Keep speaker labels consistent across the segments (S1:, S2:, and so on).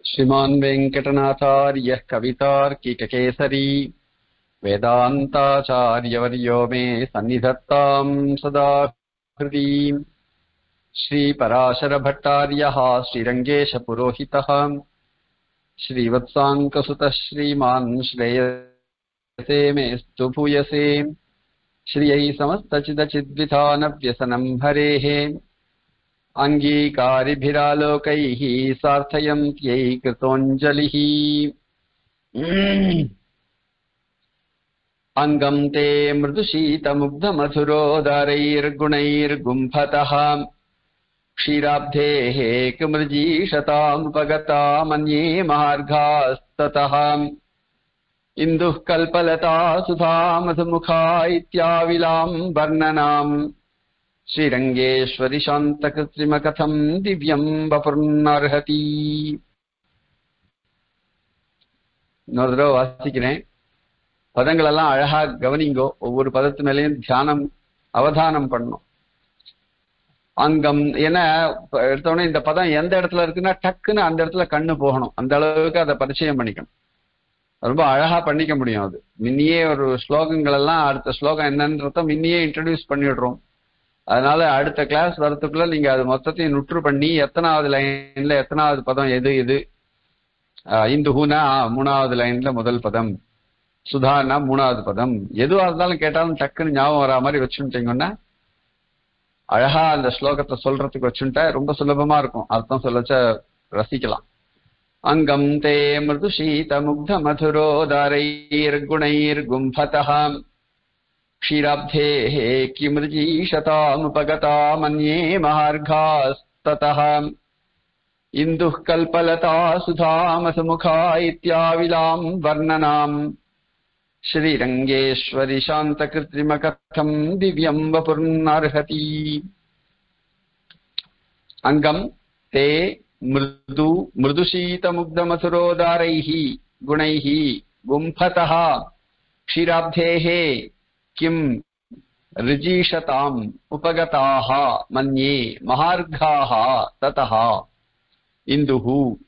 S1: श्रीमान् वेङ्कटनाथार्यः कवितार्किककेसरी वेदान्ताचार्यवर्यो मे सन्निधत्तां सदा हृदि। श्रीपराशरभट्टार्यः श्रीरङ्गेशपुरोहितः श्रीवत्साङ्कसुतः श्रीमान् श्रेयसे मेस्तु भूयसे। श्रियै समस्तचिदचिद्विधानव्यसनं हरेः अङ्गीकारिभिरालोकैः सार्थयन्त्यै कृतोऽञ्जलिः। अङ्गं ते मृदुशीतमुग्धमधुरोदरैर्गुणैर्गुम्फतः क्षीराब्धेः किमृजीषतामुपगता मन्ये महार्घास्ततः। इन्दुः कल्पलता सुधा मधुमुखा इत्याविलां वर्णनाम् श्रीरङ्गेश्वरि शान्तकृत्रिमकथं दिव्यं वपुर्नर्हति। இன்னொரு தடவை வாசிக்கிறேன். பதங்கள் எல்லாம் அழகா கவனிங்கோ. ஒவ்வொரு பதத்து மேலேயும் தியானம் அவதானம் பண்ணணும். அங்கம் ஏன்னா எடுத்தோடனே இந்த பதம் எந்த இடத்துல இருக்குன்னா டக்குன்னு அந்த இடத்துல கண்ணு போகணும். அந்த அளவுக்கு அதை பரிச்சயம் பண்ணிக்கணும். ரொம்ப அழகா பண்ணிக்க முடியும். அது முன்னையே ஒரு ஸ்லோகங்கள் எல்லாம் அடுத்த ஸ்லோகம் என்னன்றத முன்னையே இன்ட்ரடியூஸ் பண்ணிடுறோம். அதனால அடுத்த கிளாஸ் வரத்துக்குள்ள நீங்க அது மொத்தத்தையும் நுற்று பண்ணி எத்தனாவது லைன்ல எத்தனாவது பதம் எது எது. இந்துஹுனா 3வது லைன்ல முதல் பதம், சுதானா 3வது பதம். எதுவா இருந்தாலும் கேட்டாலும் டக்குன்னு ஞாபகம் வரா மாதிரி வச்சுட்டீங்கன்னா அழகா அந்த ஸ்லோகத்தை சொல்றதுக்கு வச்சுட்டா ரொம்ப சுலபமா இருக்கும். அர்த்தம் சொல்லச்ச ரசிக்கலாம். அங்கம் தே மிருதுஷீத முக்த மதுரோதரைர்குணைர்கும்பதः क्षीराब्धेः किमृजीषतामुपगता मन्ये महार्घास्ततः। इन्दुः कल्पलता सुधामसुमुखा इत्याविलां वर्णनाम् श्रीरङ्गेश्वरि शान्तकृत्रिमकथं दिव्यं वपुर्नर्हति। अङ्गं ते मृदुशीतमुग्धमसुरोदारैः गुणैः गुम्फतः क्षीराब्धेः किं ऋजीषताम् उपगताः मन्ये महार्घाः ततः। इन्दुः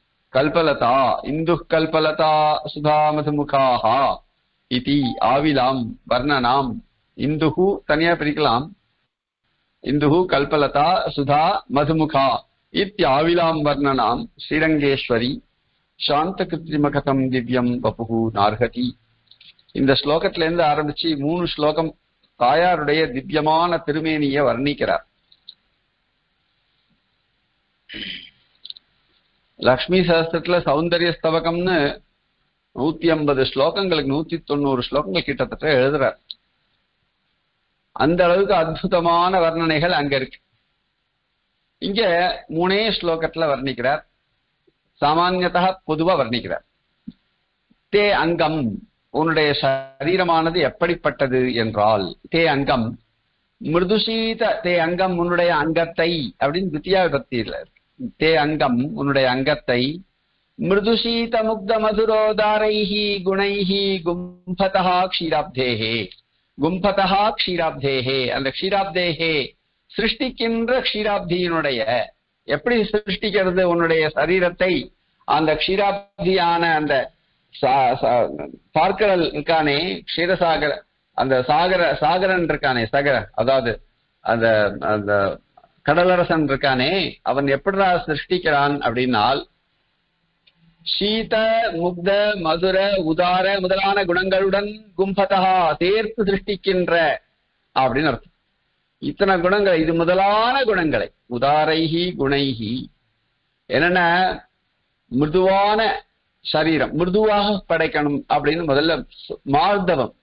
S1: कल्पलता सुधामधुमुखाः इति आविलां वर्णनाम्. इन्दुः तनिया पिरिकलाम्. इन्दुः कल्पलता सुधा मधुमुखा इत्याविलां वर्णनाम् श्रीरङ्गेश्वरी शान्तकृत्रिमकथं दिव्यं वपुः नार्हति. இந்த ஸ்லோகத்துல இருந்து ஆரம்பிச்சு 3 ஸ்லோகம் தாயாருடைய திவ்யமான திருமேனியை வர்ணிக்கிறார். லக்ஷ்மி சஹஸ்ரத்துல சௌந்தர்ய ஸ்தவகம்னு 150 ஸ்லோகங்களுக்கு 190 ஸ்லோகங்கள் கிட்டத்தட்ட எழுதுறார். அந்த அளவுக்கு அற்புதமான வர்ணனைகள் அங்க இருக்கு. இங்க 3 ஸ்லோகத்துல வர்ணிக்கிறார். சாமான்யதா பொதுவா வர்ணிக்கிறார். தே அங்கம், உன்னுடைய சரீரமானது எப்படிப்பட்டது என்றால், தே அங்கம் மிருதுஷீத, தே அங்கம் உன்னுடைய அங்கத்தை அப்படின்னு தித்தியா விபக்தியில தே அங்கம் உன்னுடைய அங்கத்தை மிருதுஷீத முக்த மதுரோதாரைஹி குணைஹி கும்பதஹா க்ஷீராப்தேஹே. கும்பதஹா க்ஷீராப்தேஹே, அந்த க்ஷீராப்தேஹே சிருஷ்டிக்கின்ற க்ஷீராப்தியினுடைய, எப்படி சிருஷ்டிக்கிறது உன்னுடைய சரீரத்தை, அந்த க்ஷீராப்தியான அந்த பார்க்கடல் இருக்கானே, க்ஷீரசாகர, அந்த சாகரன் இருக்கானே, அதாவது அந்த அந்த கடலரசன் இருக்கானே, அவன் எப்படிடா சிருஷ்டிக்கிறான் அப்படின்னால் சீத முக்த மதுர உதார முதலான குணங்களுடன் கும்பதா சேர்த்து சிருஷ்டிக்கின்ற அப்படின்னு அர்த்தம். இத்தனை குணங்கள், இது முதலான குணங்களை உதாரைஹி குணைஹி, என்னென்ன மிருதுவான சரீரம், மிருதுவாக படைக்கணும் அப்படின்னு முதல்ல மார்தவம்,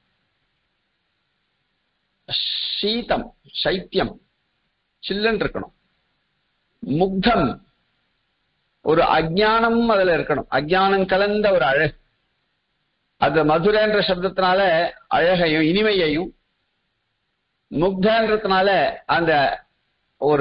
S1: சீதம் சைத்தியம் சில்லன் இருக்கணும், முக்தம் ஒரு அஜ்ஞானம் அதுல இருக்கணும், அஜ்ஞானம் கலந்த ஒரு அழகு. அது மதுரை என்ற சப்தத்தினால அழகையும் இனிமையையும், முக்தன்றதுனால அந்த ஒரு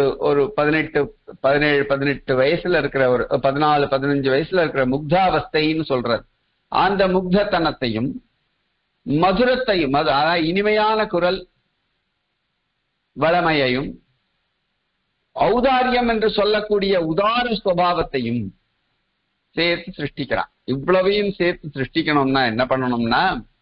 S1: 17 வயசுல இருக்கிற, ஒரு 14-15 வயசுல இருக்கிற முக்தாவஸ்தைன்னு சொல்றது, அந்த முக்தத்தனத்தையும் மதுரத்தையும், இனிமையான குரல் வளமையையும், ஔதாரியம் என்று சொல்லக்கூடிய உதார சுபாவத்தையும் சேர்த்து சிருஷ்டிக்கிறான். இவ்வளவையும் சேர்த்து சிருஷ்டிக்கணும்னா என்ன பண்ணணும்னா,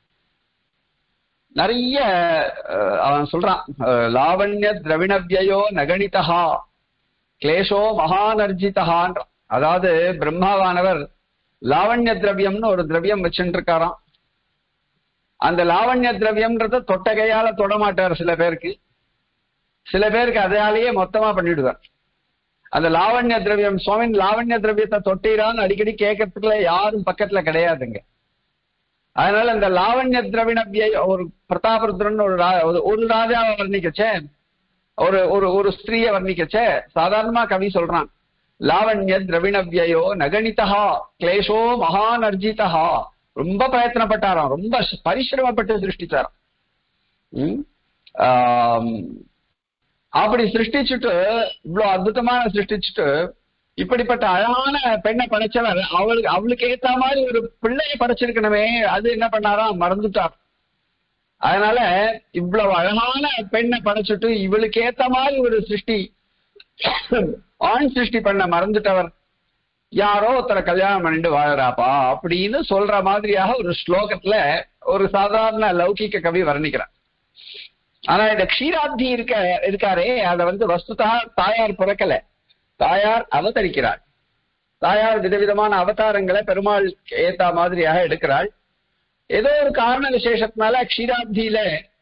S1: நிறைய அவன் சொல்றான், லாவண்ய திரவிணவியோ நகணிதா கிளேஷோ மகானர்ஜிதகான்றான். அதாவது பிரம்மாவானவர் லாவண்ய திரவியம்னு ஒரு திரவியம் வச்சுட்டு இருக்காராம். அந்த லாவண்ய திரவியம்ன்றத தொட்டகையால தொடமாட்டார் சில பேருக்கு, சில பேருக்கு அதையாலேயே மொத்தமா பண்ணிடுவார். அந்த லாவண்ய திரவியம், சுவாமின் லாவண்ய திரவியத்தை தொட்டீரான்னு அடிக்கடி கேட்கறதுக்குள்ள யாரும் பக்கத்துல கிடையாதுங்க. அதனால இந்த லாவண்ய திரவிணவியை ஒரு பிரதாபருத்ரன் ஒரு ராஜாவை வர்ணிக்கச்சே, ஒரு ஒரு ஒரு ஸ்திரீயை வர்ணிக்கச்சே சாதாரணமா கவி சொல்றான், லாவண்ய திரவிணவியோ நகணிதா கிளேஷோ மகானர்ஜிதா. ரொம்ப பிரயத்தனப்பட்டாராம், ரொம்ப பரிசிரமப்பட்டு சிருஷ்டிச்சாராம். அப்படி சிருஷ்டிச்சுட்டு, இவ்வளவு அற்புதமான சிருஷ்டிச்சுட்டு, இப்படிப்பட்ட அழகான பெண்ணை படைச்சவர் அவளுக்கு ஏத்த மாதிரி ஒரு பிள்ளையை படைச்சிருக்கணுமே, அது என்ன பண்ணாராம், மறந்துட்டார். அதனால இவ்வளவு அழகான பெண்ணை படைச்சிட்டு இவளுக்கு ஏத்த மாதிரி ஒரு சிருஷ்டி, ஆண் சிருஷ்டி பண்ண மறந்துட்டவர் யாரோ ஒருத்தர கல்யாணம் பண்ணிட்டு வாழறாப்பா அப்படின்னு சொல்ற மாதிரியாக ஒரு ஸ்லோகத்துல ஒரு சாதாரண லௌகிக்க கவி வர்ணிக்கிறார். ஆனா இந்த க்ஷீராப்தி இருக்காரே, அதை வஸ்துதா தாயார் பிறக்கல, தாயார் அவதரிக்கிறாள். தாயார் விதவிதமான அவதாரங்களை பெருமாள் ஏத்த மாதிரியாக எடுக்கிறாள். ஏதோ ஒரு காரண விசேஷத்தினால க்ஷீராப்தியில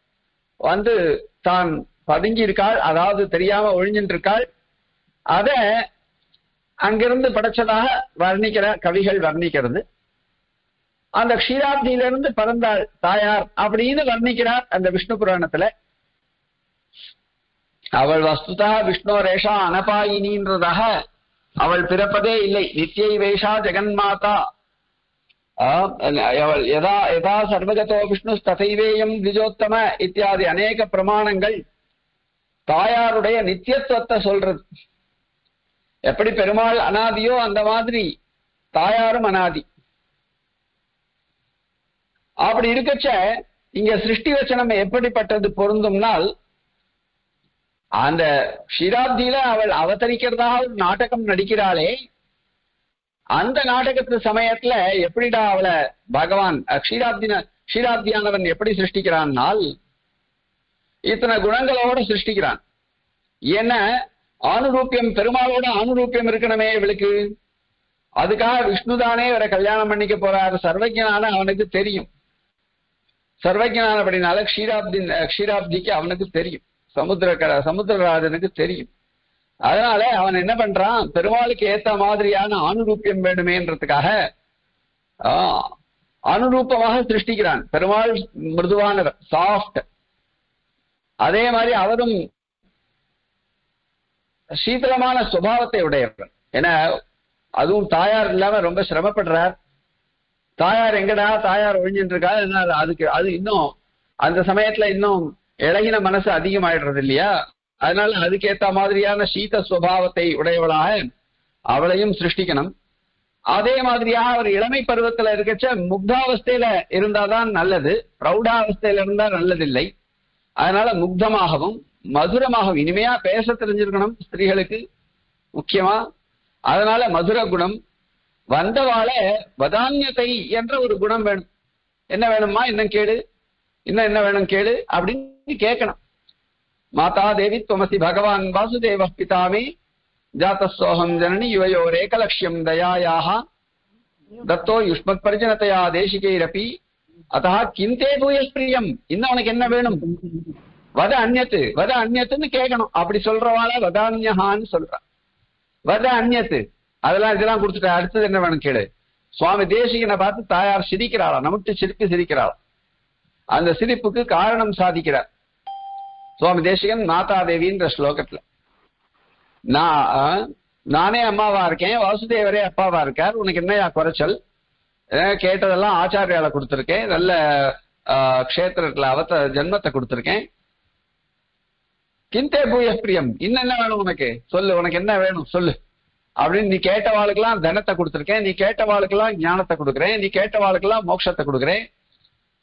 S1: தான் பதுங்கி இருக்காள், அதாவது தெரியாம ஒழிஞ்சிட்டு இருக்காள். அத அங்கிருந்து படைச்சதாக வர்ணிக்கிற கவிகள் வர்ணிக்கிறது. அந்த க்ஷீராப்தியிலிருந்து பிறந்தாள் தாயார் அப்படின்னு வர்ணிக்கிறார் அந்த விஷ்ணு புராணத்துல. அவள் வஸ்துதா விஷ்ணு ரேஷா அனபாயினின்றதாக அவள் பிறப்பதே இல்லை. நித்தியை வேஷா ஜெகன்மாதா, அவள் யதா யதா சர்வகதோ விஷ்ணு ததைவேயம் திஜோத்தம இத்தியாதி அநேக பிரமாணங்கள் தாயாருடைய நித்தியத்துவத்தை சொல்றது. எப்படி பெருமாள் அனாதியோ அந்த மாதிரி தாயாரும் அனாதி. அப்படி இருக்கச்ச இங்க சிருஷ்டி வச்சனம் எப்படிப்பட்டது பொருந்தும்னால், அந்த க்ஷீராப்தியில அவள் அவதரிக்கிறதாக ஒரு நாடகம் நடிக்கிறாளே, அந்த நாடகத்து சமயத்துல எப்படிடா அவளை பகவான் க்ஷீராப்தியானவன் எப்படி சிருஷ்டிக்கிறான்னால், இத்தனை குணங்களோட சிருஷ்டிக்கிறான். ஏன்னா ஆணுரூப்பியம், பெருமாளோட ஆணுரூப்பியம் இருக்கணுமே இவளுக்கு. அதுக்காக விஷ்ணுதானே இவரை கல்யாணம் பண்ணிக்க போறாரு. சர்வஜனான அவனுக்கு தெரியும். சர்வஜனானபடினால க்ஷீராப்திக்கு அவனுக்கு தெரியும், சமுத்திரராஜனுக்கு தெரியும். அதனால அவன் என்ன பண்றான், பெருமாளுக்கு ஏத்த மாதிரியான ஆணுரூப்பியம் வேணுமேன்றதுக்காக அனுரூபமாக சிருஷ்டிக்கிறான். பெருமாள் மிருதுவானவர், சாஃப்ட். அதே மாதிரி அவரும் சீதளமான சுபாவத்தை உடையவர். ஏன்னா அதுவும் தாயார் இல்லாம ரொம்ப சிரமப்படுறார். தாயார் எங்கடா, தாயார் ஒழிஞ்சிட்டு இருக்கா, அது இன்னும் அந்த சமயத்துல இன்னும் இழகின மனசு அதிகமாயிடுறது இல்லையா. அதனால அதுக்கேத்த மாதிரியான சீத சுபாவத்தை உடையவளாக அவளையும் சிருஷ்டிக்கணும். அதே மாதிரியாக அவர் இளமை பருவத்துல இருக்கச்ச முக்தாவஸ்தையில இருந்தாதான் நல்லது, பிரௌடாவஸ்தையில இருந்தா நல்லதில்லை. அதனால முக்தமாகவும் மதுரமாகவும் இனிமையா பேச தெரிஞ்சிருக்கணும் ஸ்திரீகளுக்கு முக்கியமா. அதனால மதுர குணம் வந்தவாள வதான்யத்தை என்ற ஒரு குணம் வேணும். என்ன வேணுமா, இன்னும் கேளு, இன்னும் என்ன வேணும் கேளு அப்படின்னு கேட்கணும். மாதா தேவி துவமசி பகவான் வாசுதேவ பிதாமே ஜாத்தசோகம் ஜனனி யுவயோர் ஏகலட்சியம் தயாயாக தத்தோ யுஷ்மத் பரிஜனத்தையா தேசிகைரப்பி அதா கிந்தே பூயஸ்பிரியம். இன்னும் உனக்கு என்ன வேணும், வத அந்நியத்துன்னு கேட்கணும். அப்படி சொல்றவாள வதான்யஹான்னு சொல்ற. வத அந்நியத்து இதெல்லாம் கொடுத்துட்ட, அடுத்தது என்ன வேணும் கேளு. சுவாமி தேசிகனை பார்த்து தாயார் சிரிக்கிறாளா, நமக்கு சிரிக்கிறாளா. அந்த சிரிப்புக்கு காரணம் சாதிக்கிறார் சுவாமி தேசிகன் மாதாதேவின்ற ஸ்லோகத்துல. நானே அம்மாவா இருக்கேன், வாசுதேவரே அப்பாவா இருக்கார், உனக்கு என்னையா குறைச்சல், கேட்டதெல்லாம் ஆச்சாரியால கொடுத்துருக்கேன், நல்ல க்ஷேத்திரத்துல ஜென்மத்தை கொடுத்துருக்கேன். கிந்தே பூய பிரியம், இன்னும் என்ன வேணும் உனக்கு சொல்லு, உனக்கு என்ன வேணும் சொல்லு அப்படின்னு. நீ கேட்டவாளுக்கெல்லாம் தனத்தை கொடுத்துருக்கேன், நீ கேட்டவாளுக்கெல்லாம் ஞானத்தை கொடுக்குறேன், நீ கேட்டவாளுக்கெல்லாம் மோட்சத்தை கொடுக்குறேன்,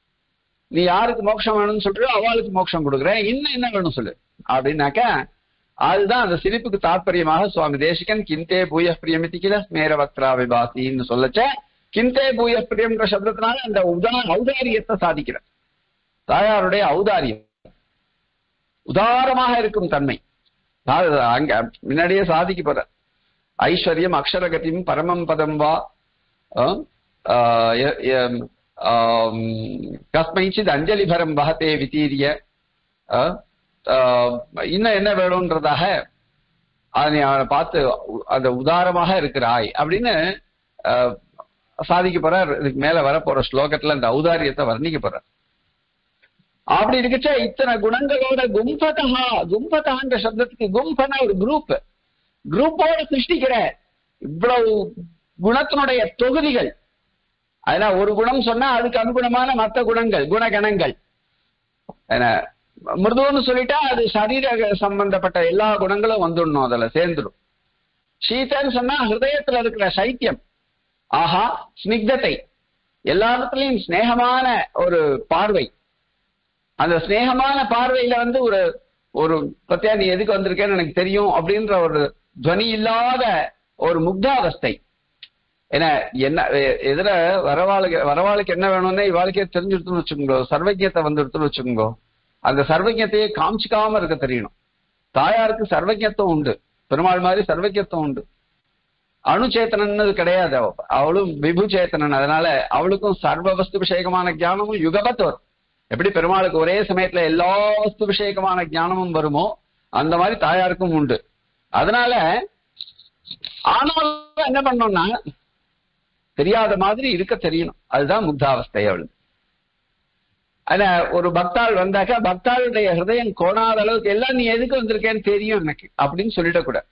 S1: நீ யாருக்கு மோட்சம் வேணும்னு சொல்றியோ அவளுக்கு மோட்சம் கொடுக்குறேன், இன்னும் என்ன வேணும் சொல்லு அப்படின்னாக்க அதுதான் அந்த சிரிப்புக்கு தாற்பயமாக சுவாமி தேசிகன் கிந்தே பூய பிரியமிதி கில ஸ்மேர வக்ரா விபாசின்னு சொல்லச்ச கிந்தே பூய பிரியம்ன்ற சப்தத்தினால அந்த ஔதாரியத்தை சாதிக்கிறார். தாயாருடைய ஔதாரியம் உதாரமாக இருக்கும் தன்மை அங்க முன்னாடியே சாதிக்க போற. ஐஸ்வர்யம் அக்ஷரகதியும் பரமம் பதம் வா கஸ்மைச்சித் அஞ்சலிபரம் வகத்தே வித்தீரிய இன்னும் என்ன வேணும்ன்றதாக அதை பார்த்து அந்த உதாரமாக இருக்கிறாய் அப்படின்னு சாதிக்க போறார். இதுக்கு மேல வரப்போற ஸ்லோகத்துல அந்த ஔதாரியத்தை வர்ணிக்க போறார். அப்படி இருக்கச்ச இத்தனை குணங்களோட கும்பதகான்ற சப்தத்துக்கு கும்பனா ஒரு குரூப்போட சிருஷ்டிக்கிற இவ்வளவு குணத்தினுடைய தொகுதிகள். அதனால ஒரு குணம் சொன்னா அதுக்கு அனுகுணமான மற்ற குணங்கள் குணகணங்கள். மிருதுன்னு சொல்லிட்டா அது சரீர சம்பந்தப்பட்ட எல்லா குணங்களும் வந்துடணும், அதுல சேர்ந்துடும். சீதன்னு சொன்னா ஹிருதயத்துல இருக்கிற சைத்தியம். ஆஹா ஸ்னிக்தத்தை, எல்லா இடத்துலயும் ஸ்நேகமான ஒரு பார்வை. அந்த ஸ்நேகமான பார்வையில வந்து ஒரு ஒரு பத்தியா நீ எதுக்கு வந்திருக்கேன்னு எனக்கு தெரியும் அப்படின்ற ஒரு துவனி இல்லாத ஒரு முக்தாவஸ்தை. ஏன்னா என்ன எதிர வரவாளுக்கு என்ன வேணும்னு இவாளுக்கே தெரிஞ்சுடுத்துன்னு வச்சுக்கோங்க. சர்வஜத்தை வந்துடுத்துன்னு வச்சுக்கோங்க. அந்த சர்வஜத்தையே காமிச்சிக்காம இருக்க தெரியணும். தாயாருக்கு சர்வஜத்துவம் உண்டு, பெருமாள் மாதிரி சர்வஜத்துவம் உண்டு. அணுச்சேத்தனன்னு கிடையாது, அவளும் விபு சேத்தனன். அதனால அவளுக்கும் சர்வ வஸ்து விஷயகமான ஞானமும் யுகபத் வரும். எப்படி பெருமாளுக்கு ஒரே சமயத்துல எல்லா வஸ்து விஷயகமான ஞானமும் வருமோ அந்த மாதிரி தாயாருக்கும் உண்டு. அதனால ஆனாலும் என்ன பண்ணோம்னா தெரியாத மாதிரி இருக்க தெரியணும். அதுதான் முக்தாவஸ்தை அவளுக்கு. ஆனா ஒரு பக்தாள் வந்தாக்கா பக்தாளுடைய ஹிருதயம் கோணாத அளவுக்கு எல்லாம் நீ எதுக்கு வந்திருக்கேன்னு தெரியும் எனக்கு அப்படின்னு சொல்லிடக்கூடாது.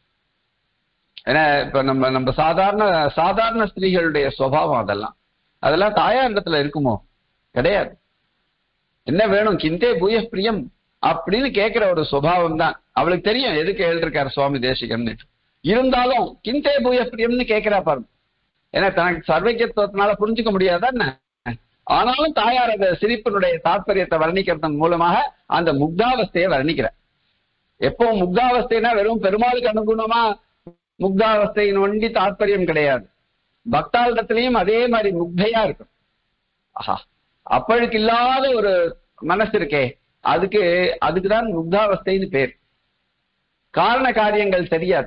S1: ஏன்னா இப்ப நம்ம சாதாரண ஸ்திரீகளுடைய சுபாவம் அதெல்லாம் தாயார் இடத்துல இருக்குமோ? கிடையாது. என்ன வேணும் கிந்தே பூய பிரியம் அப்படின்னு கேட்கிற ஒரு சுபாவம் தான் அவளுக்கு தெரியும். எதுக்கு எழுதிருக்காரு சுவாமி தேசிகன்னு இருந்தாலும் கிந்தே பூய பிரியம்னு கேட்கிறா பாருங்க. ஏன்னா தனக்கு சர்வஜத்துவத்தினால புரிஞ்சுக்க முடியாதான்னு. ஆனாலும் தாயார் அந்த சிரிப்பினுடைய தாற்பயத்தை வர்ணிக்கிறதன் மூலமாக அந்த முக்தாவஸ்தையை வர்ணிக்கிறார். எப்பவும் முக்தாவஸ்தைனா வெறும் பெருமாளுக்கு அனுகுணமா முக்தாவஸ்தையின் ஒண்டி தாற்பயம் கிடையாது. பக்தாளிடத்திலையும் அதே மாதிரி முக்தையா இருக்கும். ஆஹா அப்பழுக்கு இல்லாத ஒரு மனசு இருக்கே, அதுக்குதான் முக்தாவஸ்தைன்னு பேர். காரண காரியங்கள் தெரியாது.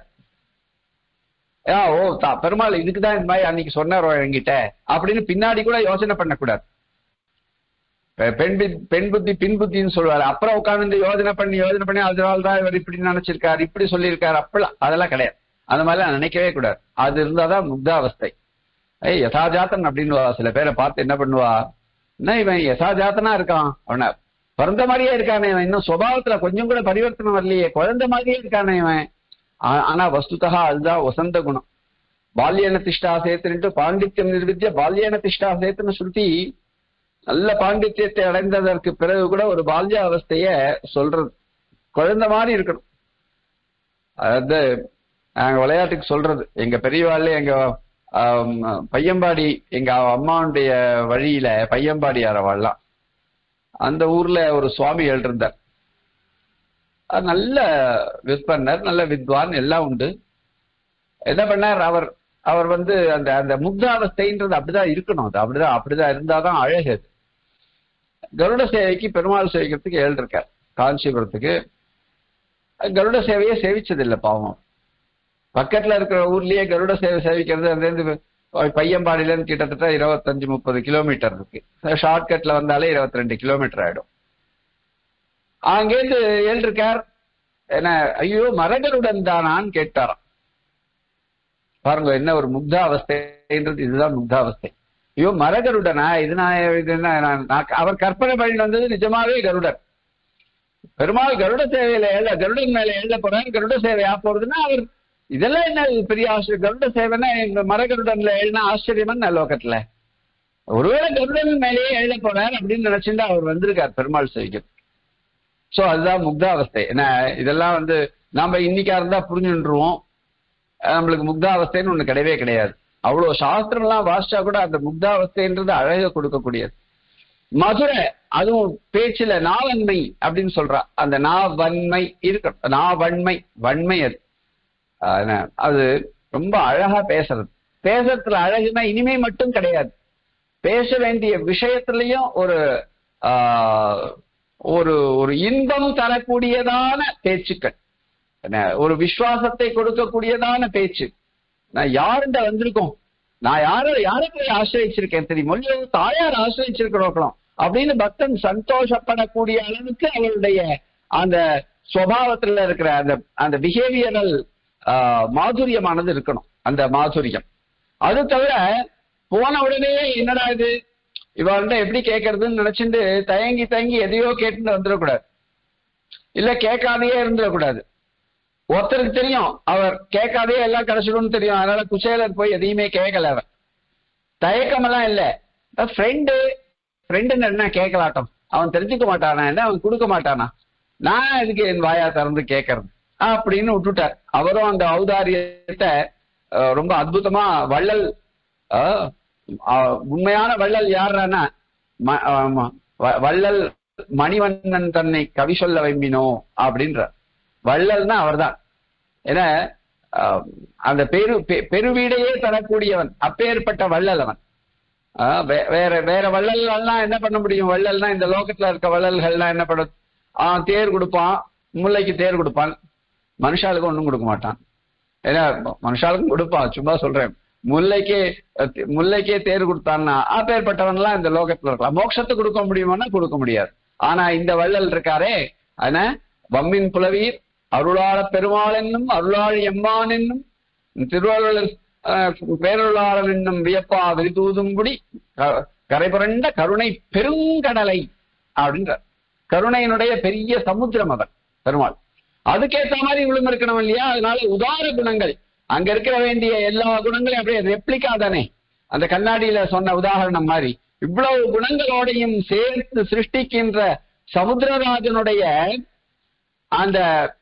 S1: பெருமாள் இதுக்குதான் இந்த மாதிரி அன்னைக்கு சொன்னாரோ என்கிட்ட அப்படின்னு பின்னாடி கூட யோசனை பண்ணக்கூடாது. பெண் புத்தி பின் புத்தின்னு சொல்லுவாரு. அப்புறம் உட்கார்ந்து யோசனை பண்ணி அதனால்தான் இவர் இப்படி நினைச்சிருக்காரு, இப்படி சொல்லியிருக்காரு, அப்பெல்லாம் அதெல்லாம் கிடையாது. அந்த மாதிரிலாம் நினைக்கவே கூடாது. அது இருந்தாதான் முக்தாவஸ்தை. யதாஜாத்தன் அப்படின்னு சில பேரை பார்த்து என்ன பண்ணுவா, என்ன இவன் யசாஜாத்தனா இருக்கான், அவனை பிறந்த மாதிரியே இருக்கானே இவன், இன்னும் சுபாவத்துல கொஞ்சம் கூட பரிவர்த்தனம் வரலையே, குழந்தை மாதிரியே இருக்கானே இவன். ஆனா வஸ்துதா அதுதான் வசந்த குணம். பால்யன திஷ்டா சேத்துன்ட்டு பாண்டித்யம் நிர்வித்ய பால்யன திஷ்டா சேத்துன்னு சொல்லி நல்ல பாண்டித்யத்தை அடைந்ததற்கு பிறகு கூட ஒரு பால்ய அவஸ்தைய சொல்றது. குழந்தை மாதிரி இருக்கணும். அதாவது நாங்க விளையாட்டுக்கு சொல்றது, எங்க பெரியவாள்ல எங்க பையம்பாடி எங்க அம்மாவுடைய வழியில பையம்பாடி ஆரவாள்லாம் அந்த ஊர்ல ஒரு சுவாமி எழுதிருந்தார். நல்ல விற்பனர், நல்ல வித்வான் எல்லாம் உண்டு. என்ன பண்ணார் அவர் வந்து அந்த முக்தாவஸ்தைன்றது அப்படிதான் இருக்கணும். அது அப்படிதான் இருந்தாதான் அழகு. கருட சேவைக்கு பெருமாள் சேவிக்கிறதுக்கு எழுதிருக்கார் காஞ்சிபுரத்துக்கு. கருட சேவையை சேவிச்சதில்லை பாவம். பக்கத்துல இருக்கிற ஊர்லயே கருட சேவை சேவிக்கிறது அங்கிருந்து பையம்பாடியில இருந்து கிட்டத்தட்ட 25-30 கிலோமீட்டர் இருக்கு. ஷார்ட்கட்ல வந்தாலே 22 கிலோமீட்டர் ஆயிடும். அங்கேருந்து எழுதிருக்கார். என்ன ஐயோ மரகருடன் தானான்னு கேட்டாராம். பாருங்க என்ன ஒரு முக்தாவஸ்தைன்றது. இதுதான் முக்தாவஸ்தை. ஐயோ மரகருடனா, அவர் கற்பனை பண்ணி வந்தது நிஜமாவே கருடன். பெருமாள் கருட சேவையில கருடன் மேல எழுத போறாரு. கருட சேவை போறதுன்னா அவர் இதெல்லாம் என்ன பெரிய ஆச்சரியம். கருட சேவைன்னா எங்க மரகருடன்ல எழுதினா ஆச்சரியமான லோகத்துல. ஒருவேளை கருடன் மேலேயே எழுத போறார் அப்படின்னு நினைச்சுட்டு அவர் வந்திருக்கார் பெருமாள் சேவைக்கு. சோ அதுதான் முக்தாவஸ்தை. ஏன்னா இதெல்லாம் வந்து நாம இன்னைக்கா இருந்தா புரிஞ்சுருவோம். நம்மளுக்கு முக்தாவஸ்தைன்னு ஒண்ணு கிடையவே கிடையாது. அவ்வளவு சாஸ்திரம் எல்லாம் வாசிச்சா கூட அந்த முக்தாவஸ்தைன்றது அழக கொடுக்கக்கூடியது. மதுரை, அதுவும் பேச்சுல நாவன்மை அப்படின்னு சொல்றா. அந்த நாவன்மை இருக்க, நாவன்மை வன்மை அது. அது ரொம்ப அழகா பேசுறது. பேசுறதுல அழகுனா இனிமை மட்டும் கிடையாது, பேச வேண்டிய விஷயத்திலையும் ஒரு ஒரு ஒரு இன்பம் தரக்கூடியதான பேச்சுக்கள், ஒரு விசுவாசத்தை கொடுக்கக்கூடியதான பேச்சு. நான் யாருண்ட வந்திருக்கோம், நான் யாரை போய் ஆசிரியிருக்கேன் தெரியுமோ, தாயார் ஆசிரியிருக்கிறோம் அப்படின்னு பக்தன் சந்தோஷப்படக்கூடிய அளவுக்கு அவருடைய அந்த சுபாவத்துல இருக்கிற அந்த பிஹேவியரல் மாதுரியமானது இருக்கணும். அந்த மாதுரியம். அது தவிர போன உடனே என்னடா இது இவர்கிட்ட எப்படி கேட்கறதுன்னு நினைச்சுட்டு தயங்கி தயங்கி எதையோ கேட்டுட்டு வந்துடக்கூடாது, இல்ல கேட்காதையே இருந்துடக்கூடாது. ஒருத்தருக்கு தெரியும் அவர் கேட்காதே எல்லாம் கிடைச்சிடும்னு தெரியும், அதனால குசேலர் போய் எதையுமே கேட்கல. அவர் தயக்கமெல்லாம் இல்லை. ஃப்ரெண்டுன்னு என்ன கேட்கலாட்டம், அவன் தெரிஞ்சுக்க மாட்டானா, என்ன அவன் கொடுக்க மாட்டானா, நான் இதுக்கு என் வாயா திறந்து கேட்கறது அப்படின்னு விட்டுட்டார். அவரும் அந்த ஔதாரியத்தை ரொம்ப அற்புதமா வள்ளல், உண்மையான வள்ளல் யாருன்னா வள்ளல் மணிவண்ணன் தன்னை கவி சொல்ல வெம்பினோ அப்படின்ற வள்ளல்னா அவர்தான். ஏன்னா அந்த பெருவீடையே தரக்கூடியவன், அப்பேற்பட்ட வள்ளல் அவன். வேற வள்ளல்லாம் என்ன பண்ண முடியும்? வள்ளல்னா இந்த லோகத்துல இருக்க வள்ளல்கள்லாம் என்ன பண்ண, தேர் கொடுப்பான், முல்லைக்கு தேர் கொடுப்பான், மனுஷாளுக்கு ஒன்றும் கொடுக்க மாட்டான். ஏன்னா மனுஷாளுக்கும் கொடுப்பான், சும்மா சொல்றேன். முல்லைக்கே தேர் கொடுத்தான்னா அப்பேற்பட்டவன் எல்லாம் இந்த லோகத்துல இருக்கலாம். மோட்சத்தை கொடுக்க முடியுமானா கொடுக்க முடியாது. ஆனா இந்த வள்ளல் இருக்காரே, ஆனா வம்மின் புலவீர் அருளாள பெருமாள் என்னும் அருளாள் எம்மான் என்னும் திருவள்ளுவர் பேரருளாளன் என்னும் வியப்பா விரிதூதும்படி கரை புரண்ட கருணை பெருங்கடலை அப்படின்ற கருணையினுடைய பெரிய சமுத்திரம் அவர் பெருமாள். அதுக்கேற்ற மாதிரி இவ்வளவு இருக்கணும் இல்லையா? அதனால உதார குணங்கள், அங்க இருக்க வேண்டிய எல்லா குணங்களையும் அப்படியே ரெப்ளிகா தானே, அந்த கண்ணாடியில சொன்ன உதாரணம் மாதிரி இவ்வளவு குணங்களோடையும் சேர்த்து சிருஷ்டிக்கின்ற சமுத்திரராஜனுடைய அந்த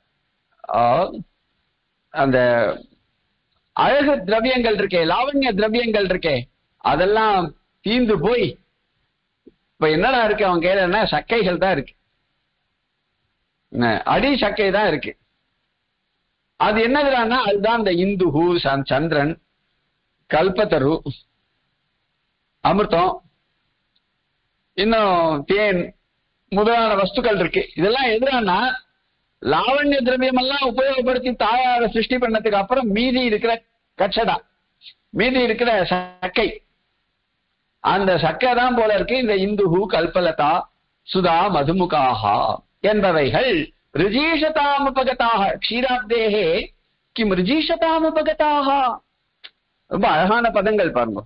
S1: அந்த அழகு திரவியங்கள் இருக்கே, லாவண்ய திரவியங்கள் இருக்கே, அதெல்லாம் தீந்து போய் இப்ப என்னடா இருக்கு அவன் கேட்டா சக்கைகள் தான் இருக்கு, அடி சக்கை தான் இருக்கு. அது என்னதுன்னா அதுதான் இந்த இந்துஹு, சந்திரன், கல்பத்தரு, அமிர்தம், இன்னும் தேன் முதலான வஸ்துக்கள் இருக்கு. இதெல்லாம் எதிரானா லாவண்ய திரவியம் எல்லாம் உபயோகப்படுத்தி தாயார சிருஷ்டி பண்ணதுக்கு அப்புறம் மீதி இருக்கிற கச்சடா, மீதி இருக்கிற சக்கை, அந்த சக்கை தான் போல இருக்கு இந்த இந்துஹு, கல்பலதா, சுதா, மதுமுகாஹா என்பவைகள் ரிஜீஷதாமுபகதாக க்ஷீராப்தேஹே கிம் ரிஜீஷதாமுபகதாக. ரொம்ப அழகான பதங்கள் பாருங்க.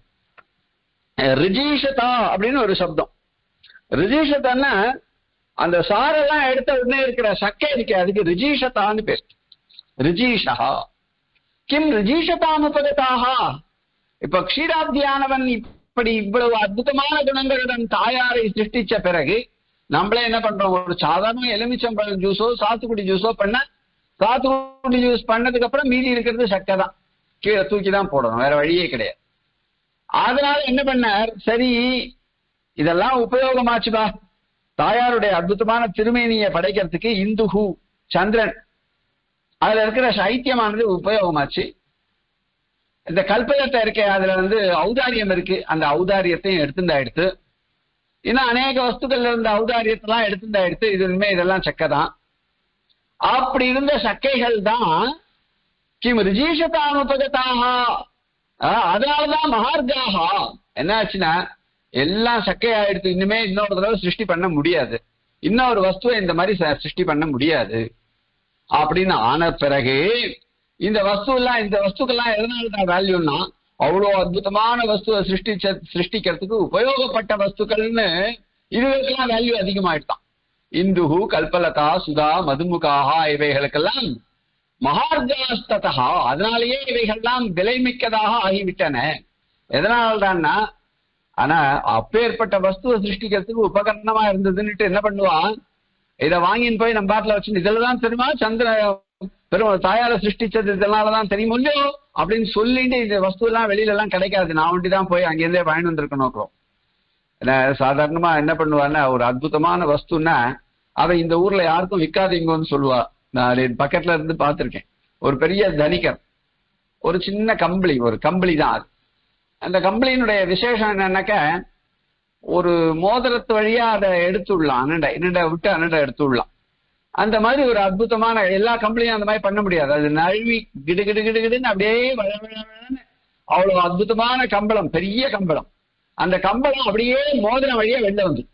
S1: ரிஜீஷதா அப்படின்னு ஒரு சப்தம். ரிஜீஷதான்னா அந்த சாரெல்லாம் எடுத்த உடனே இருக்கிற சக்கை இருக்கு, அதுக்கு ரிஜீஷதான்னு பேர். ரிஜீஷா கிம் ரிஜீஷதாமுபகதாக. இப்ப க்ஷீராப்தியானவன் இப்படி இவ்வளவு அற்புதமான குணங்களுடன் தாயாரை சிருஷ்டிச்ச பிறகு நம்மளே என்ன பண்றோம்? ஒரு சாதாரண எலுமிச்சம்பழம் ஜூஸோ சாத்துக்குடி ஜூஸோ பண்ண, சாத்துக்குடி ஜூஸ் பண்ணதுக்கு அப்புறம் மீதி இருக்கிறது சக்கை தான், கீழே தூக்கி தான் போடணும், வேற வழியே கிடையாது. அதனால என்ன பண்ணார், சரி இதெல்லாம் உபயோகமாச்சுப்பா, தாயாருடைய அற்புதமான திருமேனியை படைக்கிறதுக்கு இந்துஹு சந்திரன் அதுல இருக்கிற சைத்தியமானது உபயோகமாச்சு. இந்த கல்பலத்தை இருக்க அதுல ஔதாரியம் இருக்கு, அந்த ஔதாரியத்தையும் எடுத்து இன்னும் அநேக வஸ்துக்கள்ல இருந்த ஔதாரியத்தெல்லாம் எடுத்து இதுமே இதெல்லாம் சக்கை தான். அப்படி இருந்த சக்கைகள் தான் கிம் ரிஜீஷதாமுபகதாக. அதனாலதான் மகார்காஹா என்ன ஆச்சுன்னா எல்லாம் சக்கையாயிடுத்து, இனிமே இன்னொரு தடவை சிருஷ்டி பண்ண முடியாது, இன்னொரு வஸ்துவை இந்த மாதிரி சிருஷ்டி பண்ண முடியாது அப்படின்னு ஆன பிறகு இந்த வஸ்துக்கெல்லாம் எதனால வேல்யூன்னா அவ்வளோ அற்புதமான வஸ்துவை சிருஷ்டிக்கிறதுக்கு உபயோகப்பட்ட வஸ்துக்கள்னு இதுகளுக்கெல்லாம் வேல்யூ அதிகமாயிட்டான். இந்துஹு, கல்பலதா, சுதா, மதுமுகாஹா இவைகளுக்கெல்லாம் மகார்காஸ்ததா, அதனாலேயே இவைகள்லாம் விலைமிக்கதாக ஆகிவிட்டன. எதனால்தான்னா ஆனா அப்பேற்பட்ட வஸ்துவை சிருஷ்டிக்கிறதுக்கு உபகரணமா இருந்ததுன்னுட்டு என்ன பண்ணுவான், இதை வாங்கின்னு போய் நம்ம பாட்டில வச்சு இதுலதான் தெரியுமா சந்திர பெரும் தாயார சிருஷ்டிச்சது இதனாலதான் தெரியும் இல்லையோ அப்படின்னு சொல்லிட்டு இந்த வஸ்து எல்லாம் வெளியில எல்லாம் கிடைக்காது, நான் ஒண்டிதான் போய் அங்கிருந்தே வாங்கி வந்திருக்கணும். சாதாரணமா என்ன பண்ணுவான்னா, ஒரு அற்புதமான வஸ்துன்னா அவன் இந்த ஊர்ல யாருக்கும் விற்காதீங்கன்னு சொல்லுவா. நான் பக்கத்துல இருந்து பார்த்திருக்கேன். ஒரு பெரிய தனிகர் ஒரு சின்ன கம்பளி, ஒரு கம்பளி தான் அது. அந்த கம்பளியினுடைய விசேஷம் என்னன்னாக்க, ஒரு மோதிரத்து வழியா அதை எடுத்துடலாம், என்னடா விட்டு அண்ணடா எடுத்துடலாம். அந்த மாதிரி ஒரு அற்புதமான, எல்லா கம்பளியும் அந்த மாதிரி பண்ண முடியாது. அது நழுவி கிடு கிடு கிடு கிடுன்னு அப்படியே அவ்வளவு அற்புதமான கம்பளம், பெரிய கம்பளம். அந்த கம்பளம் அப்படியே மோதிரம் வழியா வெளில வந்து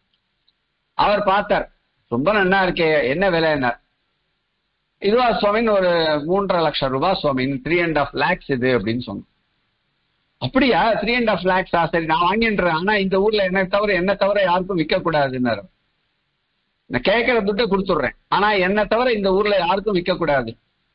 S1: அவர் பார்த்தார். ரொம்ப நன்னா இருக்கே, என்ன விலை என்ன? இதுவா சுவாமின்னு, ஒரு 3.5 லட்சம் ரூபாய் சுவாமின்னு, 3.5 lakhs இது அப்படின்னு சொன்னோம். அப்படியா, 3.5 lakhs? சரி நான் வாங்கின்றேன், ஆனா இந்த ஊர்ல என்ன தவிர யாருக்கும் விற்க கூடாதுன்னாரு. நான் கேட்கிற துட்டை கொடுத்துடுறேன், ஆனா என்ன தவிர இந்த ஊர்ல யாருக்கும் விற்க கூடாது.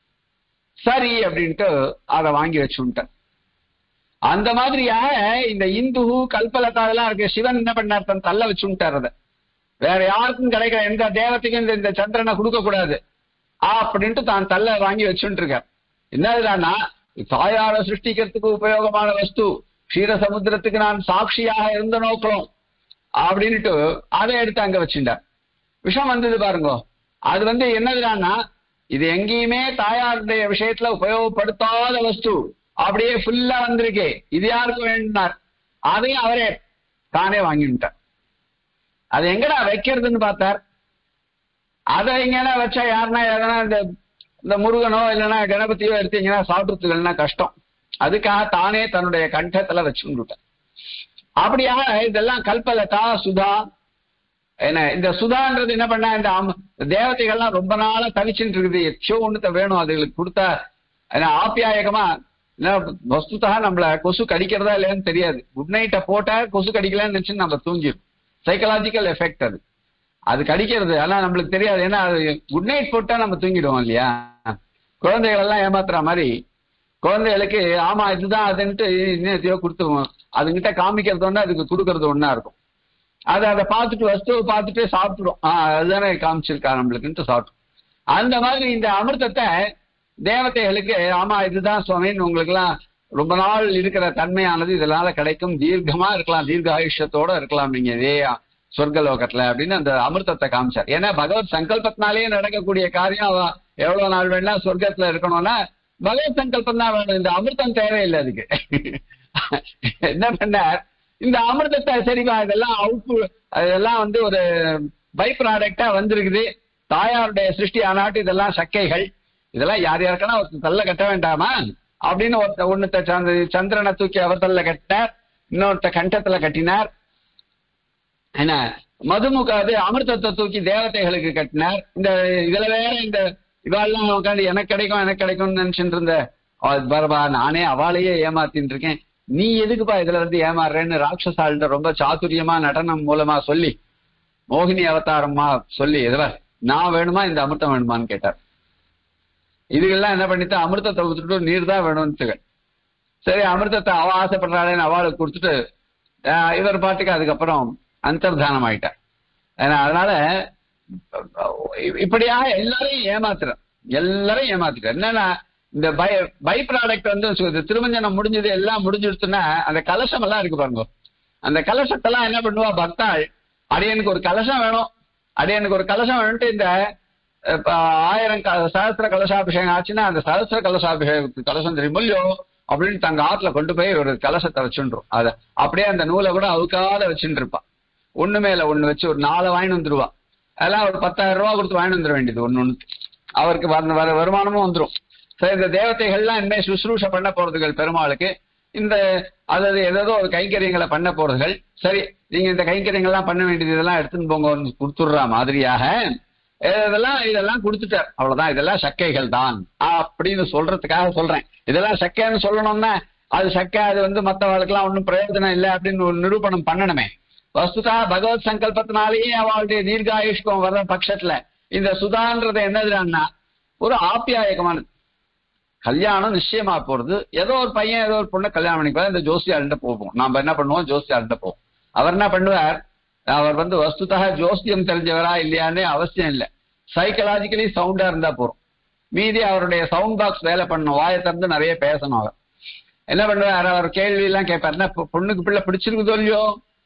S1: சரி அப்படின்ட்டு அதை வாங்கி வச்சுட்டேன். அந்த மாதிரியாக இந்த இந்து கல்பலதா எல்லாம் இருக்கு. சிவன் என்ன பண்ணார், தன் தள்ள வச்சுட்டார். அதை வேற யாருக்கும் கிடைக்கிற எந்த தேவத்தையும் இந்த சந்திரனை கொடுக்க கூடாது அப்படின்ட்டு தான் தள்ள வாங்கி வச்சுட்டு இருக்கார். என்னதுன்னா, தாயார சிருஷ்டிக்கிறதுக்கு உபயோகமான வஸ்து, க்ஷீர சமுத்திரத்துக்கு நான் சாட்சியாக இருந்த நோக்கம் அப்படின்ட்டு அதை எடுத்து அங்க வச்சுட்டார். விஷம் வந்தது பாருங்க. அது என்னதுன்னா, இது எங்கேயுமே தாயாருடைய விஷயத்துல உபயோகப்படுத்தாத வஸ்து, அப்படியே ஃபுல்லா வந்திருக்கே, இது யாருக்கு வேண்டார். அதையும் அவரே தானே வாங்கிட்டார். அது எங்கடா வைக்கிறதுன்னு பார்த்தார். அதை எங்கன்னா வச்சா யாருன்னா எதனா இந்த முருகனோ இல்லைன்னா கணபதியோ எடுத்தீங்கன்னா சாப்பிட்றதுக்குன்னா கஷ்டம். அதுக்காக தானே தன்னுடைய கண்டத்துல வச்சுட்டார். அப்படியாக இதெல்லாம் கல்பலதா, சுதா. என்ன இந்த சுதான்றது என்ன பண்ணா, இந்த தேவதைகள்லாம் ரொம்ப நாளா தவிச்சுட்டு இருக்குது, எச்சோ ஒண்ணுத்த வேணும் அதுகளுக்கு கொடுத்தா. ஏன்னா ஆப்பியாயகமா, வஸ்துதா நம்மள கொசு கடிக்கிறதா இல்லையான்னு தெரியாது. குட் நைட்டை போட்டா கொசு கடிக்கலான்னு நினைச்சு நம்ம தூங்கிடும். சைக்கலாஜிக்கல் எஃபெக்ட் அது. அது கடிக்கிறது, ஆனா நம்மளுக்கு தெரியாது. ஏன்னா அது குட் நைட் போட்டா நம்ம தூங்கிடுவோம் இல்லையா. குழந்தைகள் எல்லாம் ஏமாத்துற மாதிரி குழந்தைகளுக்கு ஆமா இதுதான் அதுன்ட்டு இன்னத்தையோ கொடுத்துருவோம். அதுங்கிட்ட காமிக்கிறது ஒண்ணு, அதுக்கு கொடுக்கறது ஒண்ணா இருக்கும். அதை பார்த்துட்டு வஸ்துவை பார்த்துட்டு சாப்பிட்டுடும். அதுதானே காமிச்சிருக்கா நம்மளுக்குன்ட்டு சாப்பிடும். அந்த மாதிரி இந்த அமிர்தத்தை தேவதைகளுக்கு ஆமா இதுதான் சுவாமின்னு, உங்களுக்கு எல்லாம் ரொம்ப நாள் இருக்கிற தன்மையானது இதனால கிடைக்கும், தீர்க்கமா இருக்கலாம், தீர்க்க ஆயுஷத்தோட இருக்கலாம் நீங்க இதே சொர்க்கலோகத்துல அப்படின்னு அந்த அமிர்தத்தை காமிச்சார். ஏன்னா பகவத் சங்கல்பத்தினாலேயே நடக்கக்கூடிய காரியம். எவ்வளவு நாள் வேணா சொர்க்கத்துல இருக்கணும்னா பகவத் சங்கல்பம் தான் வேணும், இந்த அமிர்தம் தேவையில்லை அதுக்கு. என்ன பண்ணார், இந்த அமிர்தத்தை சரிவா இதெல்லாம் அதெல்லாம் ஒரு பை ப்ராடக்டா வந்திருக்குது. தாயாருடைய சிருஷ்டி ஆனாட்டு இதெல்லாம் சக்கைகள், இதெல்லாம் யார் யாருக்குன்னா தள்ள கட்ட வேண்டாமா அப்படின்னு ஒன்னுத்த சந்திரனை தூக்கி அவர் தள்ள கட்டினார், இன்னொருத்த கண்டத்துல கட்டினார். என்ன மதுமுகாது அமிர்தத்தை தூக்கி தேவதைகளுக்கு கட்டினார். இந்த இதுல வேற இந்த இவாள்லாம் உட்காந்து எனக்கு கிடைக்கும்னு நினைச்சுட்டு இருந்த பரபா, நானே அவளையே ஏமாத்தின்னு இருக்கேன், நீ எதுக்குப்பா இதுல ஏமாறுறேன்னு ராட்சசாள்கிட்ட ரொம்ப சாதுரியமா நடனம் மூலமா சொல்லி, மோகினி அவதாரமா சொல்லி, இதுல நான் வேணுமா இந்த அமிர்தம் வேணுமான்னு கேட்டார். இதுக்கெல்லாம் என்ன பண்ணிட்டு அமிர்தத்தை கொடுத்துட்டு நீர் தான் வேணும்னு. சரி அமிர்தத்தை அவ ஆசைப்படுறாளேன்னு அவளுக்கு கொடுத்துட்டு இவர் பாட்டுக்கு அதுக்கப்புறம் அந்தர்தானம் ஆயிட்டார். அதனால இப்படியாக எல்லாரையும் ஏமாத்துறார். என்னன்னா இந்த பை ப்ராடக்ட் திருமஞ்சனம் முடிஞ்சது, எல்லாம் முடிஞ்சிடுச்சுன்னா அந்த கலசம் எல்லாம் இருக்கு பாருங்க. அந்த கலசத்தெல்லாம் என்ன பண்ணுவா பக்தாள், அடியனுக்கு ஒரு கலசம் வேணும்ட்டு இந்த 1000 சஹஸ்ர கலசாபிஷேகம் ஆச்சுன்னா அந்த சஹஸ்ர கலசாபிஷேகத்துக்கு கலசம் தெரியுமோ அப்படின்னு தங்க ஆத்துல கொண்டு போய் ஒரு கலசத்தை வச்சுருவோம். அதை அப்படியே அந்த நூலை கூட அவுக்காத வச்சுட்டு இருப்பா. ஒண்ணு மேல ஒண்ணு வச்சு ஒரு 4 வாங்கிட்டு வந்துருவா. அதெல்லாம் ஒரு 10,000 ரூபாய் கொடுத்து வாங்கிட்டு வந்துட வேண்டியது ஒண்ணு. அவருக்கு வருமானமும் வந்துடும். சரி இந்த தேவதைகள்லாம் இனிமே சுசுரூஷ பண்ண போறதுகள் பெருமாளுக்கு, இந்த அதாவது ஏதோ ஒரு கைங்கரியங்களை பண்ண போறதுகள். சரி நீங்க இந்த கைங்கரியங்கள்லாம் பண்ண வேண்டியது இதெல்லாம் எடுத்துன்னு போங்க கொடுத்துடுறா மாதிரியாக இதெல்லாம் கொடுத்துட்டார். அவ்வளவுதான், இதெல்லாம் சக்கைகள் தான் அப்படின்னு சொல்றதுக்காக சொல்றேன். இதெல்லாம் சக்கைன்னு சொல்லணும்னா அது சக்கை, அது மற்றவர்களுக்கெல்லாம் ஒன்றும் பிரயோஜனம் இல்லை அப்படின்னு ஒரு நிரூபணம் பண்ணணுமே. வஸ்துதா பகவத் சங்கல்பத்தினாலேயே அவளுடைய தீர்காயுஷ்கம் வர்ற பட்சத்துல இந்த சுதான்றது என்னதுன்னா ஒரு ஆப்பியாயகமானது. கல்யாணம் நிச்சயமா போறது, ஏதோ ஒரு பையன் ஏதோ ஒரு பொண்ணை கல்யாணம் பண்ணிப்பா, இந்த ஜோசியார்கிட்ட போவோம். நாம என்ன பண்ணுவோம், ஜோசியார்கிட்ட போவோம். அவர் என்ன பண்ணுவார், அவர் வஸ்துதா ஜோசியம் தெரிஞ்சவரா இல்லையான்னு அவசியம் இல்லை, சைக்கலாஜிக்கலி சவுண்டா இருந்தா போறோம். மீதி அவருடைய சவுண்ட் பாக்ஸ் வேலை பண்ணணும், வாயை திறந்து நிறைய பேசணும். அவர் என்ன பண்ணுவார், அவர் கேள்வி எல்லாம் கேட்பார். என்ன பொண்ணுக்கு பிள்ளை பிடிச்சிருக்குதோ இல்லையோ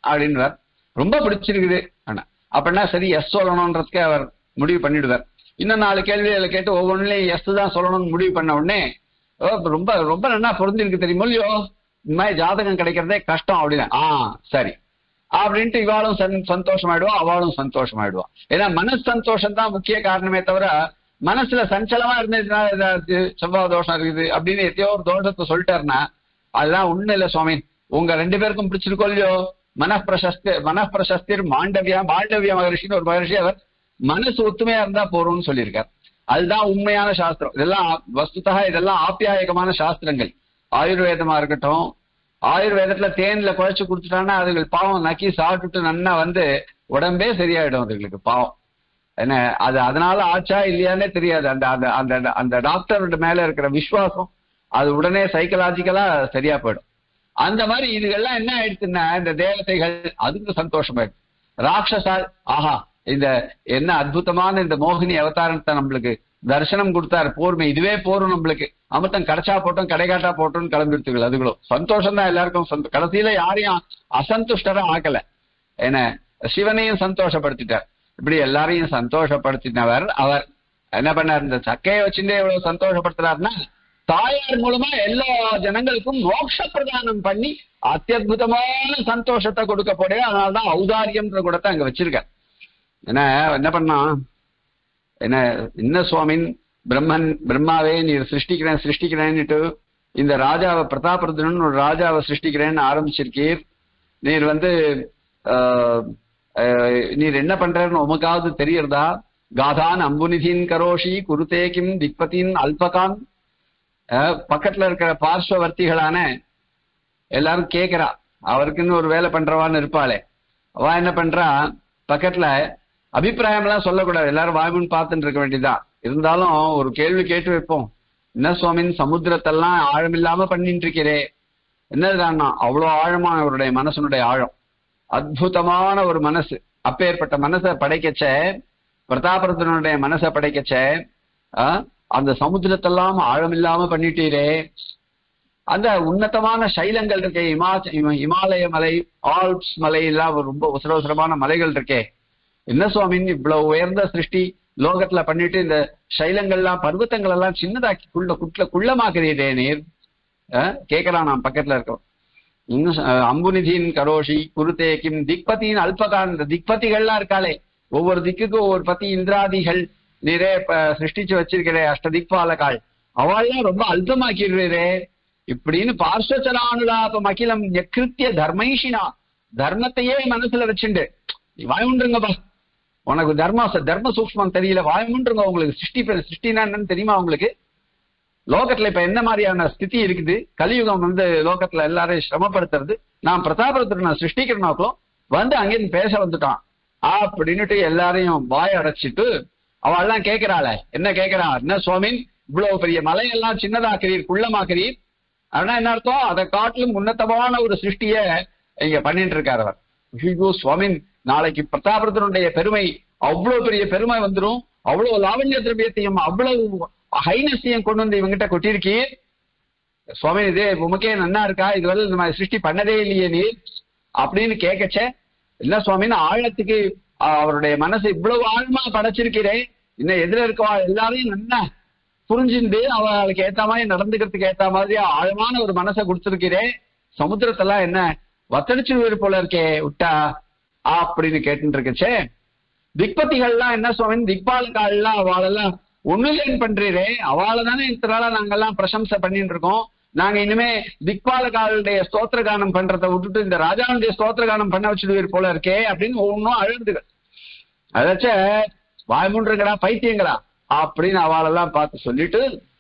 S1: அப்படின்வார். ரொம்ப பிடிச்சிருக்குது ஆனா அப்படின்னா சரி எஸ் சொல்லணும்ன்றதுக்கு அவர் முடிவு பண்ணிடுவார். இன்னும் 4 கேள்விகளை கேட்டு ஒவ்வொன்றிலையும் எஸ் தான் சொல்லணும்னு முடிவு பண்ண உடனே ரொம்ப ரொம்ப நல்லா பொருந்திருக்கு தெரியுமோ இல்லையோ, இந்த மாதிரி ஜாதகம் கிடைக்கிறதே கஷ்டம் அப்படின்னா சரி அப்படின்ட்டு இவாளும் சந்தோஷமாயிடுவா, அவளும் சந்தோஷமாயிடுவா. ஏன்னா மனசு சந்தோஷம் தான் முக்கிய காரணமே தவிர மனசுல சஞ்சலமா இருந்ததுனால செவ்வாய் தோஷம் இருக்குது அப்படின்னு எத்தையோ ஒரு தோஷத்தை சொல்லிட்டாருன்னா அதுதான் ஒண்ணு இல்ல சுவாமி, உங்க 2 பேருக்கும் பிடிச்சிருக்கோ இல்லையோ, மனப்பிரசஸ்திர் மாண்டவியா மகர்ஷின்னு ஒரு மகர்ஷி அவர் மனசு ஒத்துமையா இருந்தா போறோம்னு சொல்லியிருக்கார். அதுதான் உண்மையான சாஸ்திரம். இதெல்லாம் வஸ்துதா இதெல்லாம் ஆப்யாயகமான சாஸ்திரங்கள். ஆயுர்வேதமா இருக்கட்டும், ஆயுர்வேதத்துல தேன்ல குழைச்சு கொடுத்துட்டாங்கன்னா அதுகள் பாவம் நக்கி சாப்பிட்டுட்டு நன்னா உடம்பே சரியாயிடும் அதுகளுக்கு பாவம். என்ன அது அதனால ஆச்சா இல்லையானே தெரியாது. அந்த அந்த அந்த டாக்டரோட மேல இருக்கிற விசுவாசம் அது உடனே சைக்கலாஜிக்கலா சரியா போயிடும். அந்த மாதிரி இதுகள்லாம் என்ன ஆயிடுச்சுன்னா இந்த தேவதைகள் அதுக்கு சந்தோஷமாயிடும். ராட்சசால் ஆஹா இந்த என்ன அற்புதமான இந்த மோகினி அவதாரத்தை நம்மளுக்கு தரிசனம் கொடுத்தாரு, போர்மை இதுவே போரும் நம்மளுக்கு, அமிர்தம் கிடைச்சா போட்டோம் கடைகாட்டா போட்டோம்னு கிளம்பிடுத்துகள். அதுகளும் சந்தோஷம் தான் எல்லாருக்கும். கடைசியில யாரையும் அசந்துஷ்டரா ஆக்கல. என்ன சிவனையும் சந்தோஷப்படுத்திட்டார். இப்படி எல்லாரையும் சந்தோஷப்படுத்தினவர் அவர் என்ன பண்ணார், இந்த சக்கையை வச்சுட்டே எவ்வளவு சந்தோஷப்படுத்துறாருன்னா தாயார் மூலமா எல்லா ஜனங்களுக்கும் மோட்ச பிரதானம் பண்ணி அத்தியுதமான சந்தோஷத்தை கொடுக்க போறே. அதனாலதான் ஔதாரியம்ன்ற கூடத்தை அங்க வச்சிருக்கார். என்ன பண்ணா என்ன சுவாமின் பிரம்மாவே நீர் சிருஷ்டிக்கிறேன்னுட்டு இந்த ராஜாவை பிரதாபருத்ரன் ஒரு ராஜாவை சிருஷ்டிக்கிறேன்னு ஆரம்பிச்சிருக்கீர். நீர் நீர் என்ன பண்றன்னு உமக்காவது தெரியறதா? காதான் அம்புநிதின் கரோஷி குருதே கிம் திக்பதின் அல்பகான். பக்கத்துல இருக்கிற பார்ஸ்வவர்த்திகளான எல்லாரும் கேட்கிறா, அவருக்குன்னு ஒரு வேலை பண்றவான்னு இருப்பாளே, அவ என்ன பண்றா, பக்கத்துல அபிப்பிராயம் எல்லாம் சொல்லக்கூடாது, எல்லாரும் வாய்முன்னு பார்த்துட்டு இருக்க வேண்டியதுதான். இருந்தாலும் ஒரு கேள்வி கேட்டு வைப்போம். என்ன சுவாமின் சமுத்திரத்தெல்லாம் ஆழமில்லாம பண்ணிட்டு இருக்கிறே, என்னதுதான்னா அவ்வளவு ஆழமா அவருடைய மனசனுடைய ஆழம், அற்புதமான ஒரு மனசு. அப்பேற்பட்ட மனசை படைக்கச்ச, பிரதாபருத்தனுடைய மனசை படைக்கச்ச அந்த சமுத்திரத்தெல்லாம் ஆழமில்லாம பண்ணிட்டீரே. அந்த உன்னதமான சைலங்கள் இருக்கே, இமாலய மலை, ஆல்ப்ஸ் மலை எல்லாம் ரொம்ப உசரமான மலைகள் இருக்கே, என்ன சுவாமின் இவ்வளவு உயர்ந்த சிருஷ்டி லோகத்துல பண்ணிட்டு இந்த சைலங்கள்லாம் பர்வத்தங்கள் எல்லாம் சின்னதாக்கி குள்ளமாக்குறீரே நீர் கேட்கலாம். நான் பக்கத்துல இருக்கோம். இன்னும் அம்புநிதியின் கரோஷி குருதே கிம் திக்பதியின் அல்பகான். இந்த திக்பதிகள்லாம் இருக்காளே, ஒவ்வொரு திக்குக்கும் ஒவ்வொரு பத்தி இந்திராதிகள் நீரே சிருஷ்டிச்சு வச்சிருக்கிறே, அஷ்டதிக்பாலகாள், அவள்லாம் ரொம்ப அல்பமாக்கிடுறே இப்படின்னு பார்ஸ்வச்சலானுலாபம் அகிலம் யக்ருத்திய தர்மைஷினா. தர்மத்தையே மனசுல வச்சுண்டு வாய்முன்றுங்கப்பா, உனக்கு தர்ம சூக்ஷ்மம் தெரியல, வாய்முன்றுங்க. உங்களுக்கு சிருஷ்டினா என்னன்னு தெரியுமா உங்களுக்கு? லோகத்துல இப்ப என்ன மாதிரியான ஸ்திதி இருக்குது, கலியுகம் லோகத்துல எல்லாரையும் சிரமப்படுத்துறது. நான் பிரதாபருத்திரனை சிருஷ்டிக்கிறனாக்கும் அங்கிருந்து பேச வந்துட்டான் அப்படின்னுட்டு எல்லாரையும் வாய அடைச்சிட்டு அவள்லாம் கேட்கிறாள, என்ன கேட்கிறா, என்ன சுவாமின் இவ்வளவு பெரிய மலையெல்லாம் சின்னதாக்குறீர், குள்ளமாக்குறீர், ஆனா என்ன அர்த்தம், அதை காட்டிலும் உன்னதமான ஒரு சிருஷ்டிய இங்க பண்ணிட்டு இருக்காரு அவர். ஐயோ சுவாமின், நாளைக்கு பிரதாபருத்தனுடைய பெருமை அவ்வளவு பெரிய பெருமை வந்துடும், அவ்வளவு லாவண்ய திரவியத்தையும் அவ்வளவு ஹைனஸையும் கொண்டு இவங்கிட்ட கொட்டிருக்கீர் சுவாமி, இது உமக்கே நன்னா இருக்கா, இதுவரை நம்ம சிருஷ்டி பண்ணதே இல்லையே நீ அப்படின்னு கேட்கச்ச, என்ன சுவாமின்னு ஆழத்துக்கு அவருடைய மனசு இவ்வளவு ஆழமா படைச்சிருக்கிறேன், இன்னும் எதிர இருக்கவா எல்லாரையும் நல்லா புரிஞ்சுண்டு அவளுக்கு ஏத்த மாதிரி நடந்துக்கிறதுக்கு ஏத்த மாதிரி ஆழமான ஒரு மனசை கொடுத்துருக்கிறேன், சமுத்திரத்தெல்லாம் என்ன வத்தடிச்சு போல இருக்கே விட்டா அப்படின்னு கேட்டு இருக்கச்சே. திக்பதிகள்லாம் என்ன சுவாமி, திக்பாலகால்லாம் அவளெல்லாம் ஒண்ணுலேன் பண்றீரே, அவளை தானே இத்தனால நாங்கெல்லாம் பிரசம்சை பண்ணிட்டு இருக்கோம். நாங்க இனிமே திக்பாலகாலுடைய ஸ்தோத்திர கானம் பண்றதை விட்டுட்டு இந்த ராஜாவுடைய ஸ்தோத்திர கானம் பண்ண வச்சுடுவீர் போல இருக்கே அப்படின்னு ஒவ்வொன்றும் அழுதுகள். அதாச்ச வாய்முன்றுங்களா பைத்தியங்களா அப்படின்னு அவளெல்லாம் பார்த்து சொல்லிட்டு,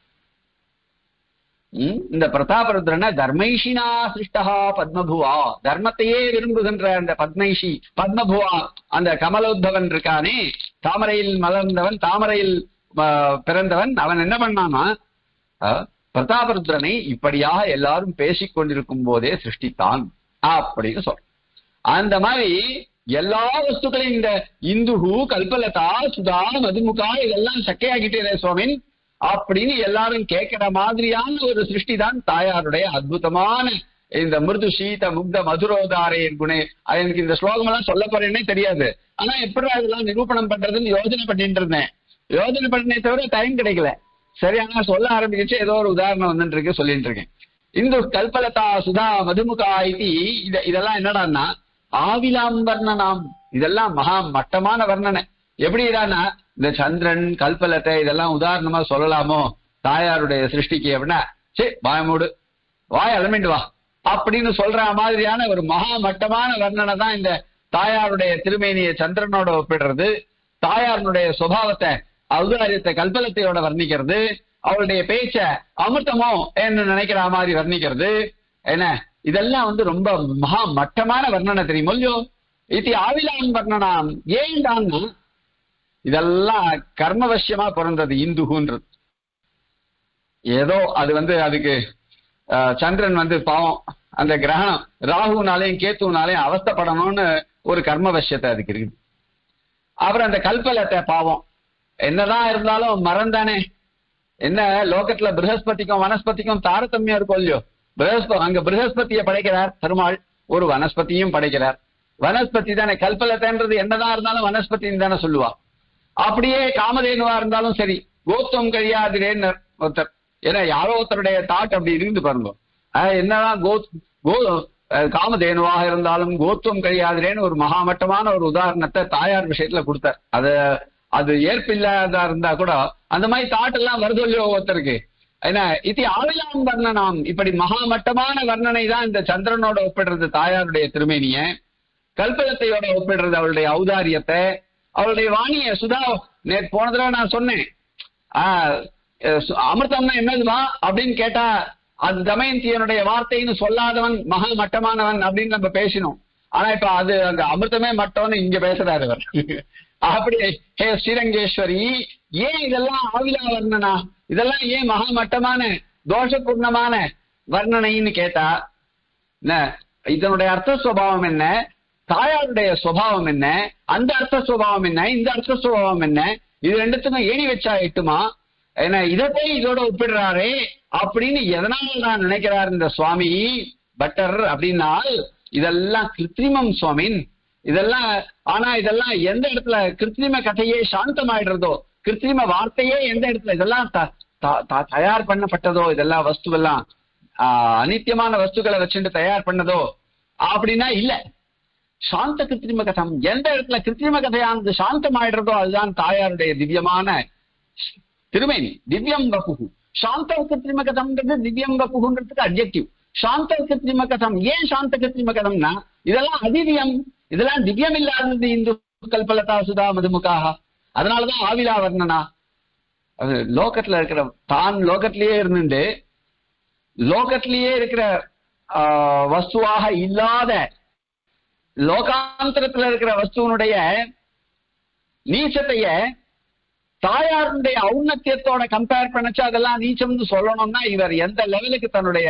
S1: இந்த பிரதாபருத்ரனை தர்மைஷினா சிருஷ்டா பத்மபுவா, தர்மத்தையே விரும்புகின்ற அந்த பத்மைஷி பத்மபுவா அந்த கமலோத்பவன் இருக்கானே, தாமரையில் மலர்ந்தவன், தாமரையில் பிறந்தவன், அவன் என்ன பண்ணானா பிரதாபருத்ரனை இப்படியாக எல்லாரும் பேசிக் கொண்டிருக்கும் போதே சிருஷ்டித்தான் அப்படின்னு சொல்ற. அந்த மாதிரி எல்லா வஸ்துக்களையும் இந்த இந்துகு கல்பலதா சுதா மதுமுகா இதெல்லாம் சக்கையாகிட்டே சுவாமின் அப்படின்னு எல்லாரும் கேட்கிற மாதிரியான ஒரு சிருஷ்டி தான் தாயாருடைய அற்புதமான இந்த மிருது சீத முக்த மதுரோதாரையர் குணே, அது எனக்கு இந்த ஸ்லோகம் எல்லாம் சொல்ல போறேன்னே தெரியாது. ஆனா எப்படி அதெல்லாம் நிரூபணம் பண்றதுன்னு யோசனை பண்ணிட்டு இருந்தேன். யோசனை பண்ணே தவிர டைம் கிடைக்கல. சரி, ஆனா சொல்ல ஆரம்பிச்சு ஏதோ ஒரு உதாரணம் வந்துட்டு இருக்கு, சொல்லிட்டு இருக்கேன். இந்து கல்பலதா சுதா மதுமுகா இது இதெல்லாம் என்னடான்னா ஆவிலாம் வர்ணனாம். இதெல்லாம் மகா மட்டமான வர்ணனை. எப்படிடான்னா இந்த சந்திரன் கல்பலத்தை இதெல்லாம் உதாரணமா சொல்லலாமோ தாயாருடைய சிருஷ்டிக்கு அப்படின்னா, சரி வாயமூடு, வாய் அலமிண்டு வா அப்படின்னு சொல்ற மாதிரியான ஒரு மகா மட்டமான வர்ணனை தான் இந்த தாயாருடைய திருமேனியை சந்திரனோட ஒப்பிடுறது, தாயாருடைய சுபாவத்தை ஔதாரியத்தை கல்பலத்தையோட வர்ணிக்கிறது, அவளுடைய பேச்ச அமிர்தமோ என்று நினைக்கிற மாதிரி வர்ணிக்கிறது. என்ன இதெல்லாம் ரொம்ப மகா மட்டமான வர்ணனை தெரியுமோ இல்லையோ. இது ஆவிலான் வர்ணனாம். ஏன் தான் இதெல்லாம் கர்மவசியமா பிறந்தது இந்துன்றது. ஏதோ அது அதுக்கு சந்திரன் பாவம் அந்த கிரகணம் ராகுனாலையும் கேத்துனாலையும் அவஸ்தப்படணும்னு ஒரு கர்மவசியத்தை அதுக்கு இருக்குது. அப்புறம் அந்த கல்பலத்தை பாவம் என்னதான் இருந்தாலும் மரம் தானே. என்ன லோகத்துல ப்ரஹஸ்பதிக்கும் வனஸ்பதிக்கும் தாரதமியம் இருக்கும் இல்லையோ. அங்க ப்ரஹஸ்பதியை படைக்கிறார் பெருமாள், ஒரு வனஸ்பதியும் படைக்கிறார். வனஸ்பதி தானே. கல்பலத்தைன்றது என்னதான் இருந்தாலும் வனஸ்பதின்னு தானே சொல்லுவா. அப்படியே காமதேனுவா இருந்தாலும் சரி, கோத்துவம் கழியாதிரேன்னு ஒருத்தர், ஏன்னா யாரோ ஒருத்தருடைய தாட் அப்படி இருந்து பாருங்க. என்னதான் காமதேனுவாக இருந்தாலும் கோத்துவம் கழியாதிரேன்னு ஒரு மகாமட்டமான ஒரு உதாரணத்தை தாயார் விஷயத்துல கொடுத்தார். அது ஏற்பில்லாதா இருந்தா கூட அந்த மாதிரி தாட் எல்லாம் வருது இல்லையோ ஒருத்தருக்கு. ஏன்னா இது ஆவிலாம் வர்ணனாம். இப்படி மகாமட்டமான வர்ணனை தான் இந்த சந்திரனோட ஒப்பிடுறது தாயாருடைய திருமேனிய, கல்பலத்தையோட ஒப்பிடுறது அவளுடைய ஔதாரியத்தை, அவளுடைய வாணிய சுதா. நேற்று போன தடவை நான் சொன்னேன், அமிர்தம்னா என்னதுமா அப்படின்னு கேட்டா அது தமயந்தியனுடைய வார்த்தைன்னு சொல்லாதவன் மகா மட்டமானவன் அப்படின்னு நம்ம பேசினோம். ஆனா இப்ப அந்த அமிர்தமே மட்டம்னு இங்க பேசுறாரு அவர். அப்படி ஹே ஸ்ரீரங்கேஸ்வரி, ஏன் இதெல்லாம் ஆவிலா வர்ணனா, இதெல்லாம் ஏன் மகா மட்டமான தோஷபூர்ணமான வர்ணனைன்னு கேட்டா, இதனுடைய அர்த்த சுபாவம் என்ன, தாயாருடைய சுபாவம் என்ன, அந்த அர்த்த சுபாவம் என்ன, இந்த அர்த்த சுபாவம் என்ன, இது ரெண்டுத்துக்கும் ஏணி வச்சா எட்டுமா, ஏன்னா இதை போய் இதோட ஒப்பிடுறாரே அப்படின்னு எதனால நான் நினைக்கிறார் இந்த சுவாமி பட்டர் அப்படின்னா, இதெல்லாம் கிருத்திரிமம் சுவாமின் இதெல்லாம். ஆனா இதெல்லாம் எந்த இடத்துல கிருத்திரிம கதையே சாந்தமாயிடுறதோ, கிருத்திரிம வார்த்தையே எந்த இடத்துல இதெல்லாம் தயார் பண்ணப்பட்டதோ, இதெல்லாம் வஸ்துவெல்லாம் அனித்தியமான வஸ்துக்களை வச்சுட்டு தயார் பண்ணதோ அப்படின்னா இல்ல. சாந்த கிருத்திரிம கதம் எந்த இடத்துல கிருத்திரிம கதையானது சாந்தமாயிடுறதோ அதுதான் தாயாருடைய திவ்யமான திருமேனி. திவ்யம் வப்புகு சாந்த கிருத்திரிம கதம்ன்றது திவ்யம் வப்புகுன்றதுக்கு அட்ஜெக்டிவ். சாந்த கிருத்திரிம கதம் ஏன் சாந்த கிருத்திரிம கதம்னா இதெல்லாம் அதிவ்யம், இதெல்லாம் திவ்யம் இல்லாதது இந்து கல்பலதா சுதா மதுமுகாக. அதனாலதான் ஆவிலா வர்ணனா. அது லோகத்துல இருக்கிற தான் லோகத்திலேயே இருந்துட்டு லோகத்திலேயே இருக்கிற வஸ்துவாக இல்லாத லோகாந்தரத்துல இருக்கிற வஸ்துவனுடைய நீச்சத்தைய தாயாருடைய ஔன்னத்தியத்தோட கம்பேர் பண்ணச்சு அதெல்லாம் நீச்சம்னு சொல்லணும்னா இவர் எந்த லெவலுக்கு தன்னுடைய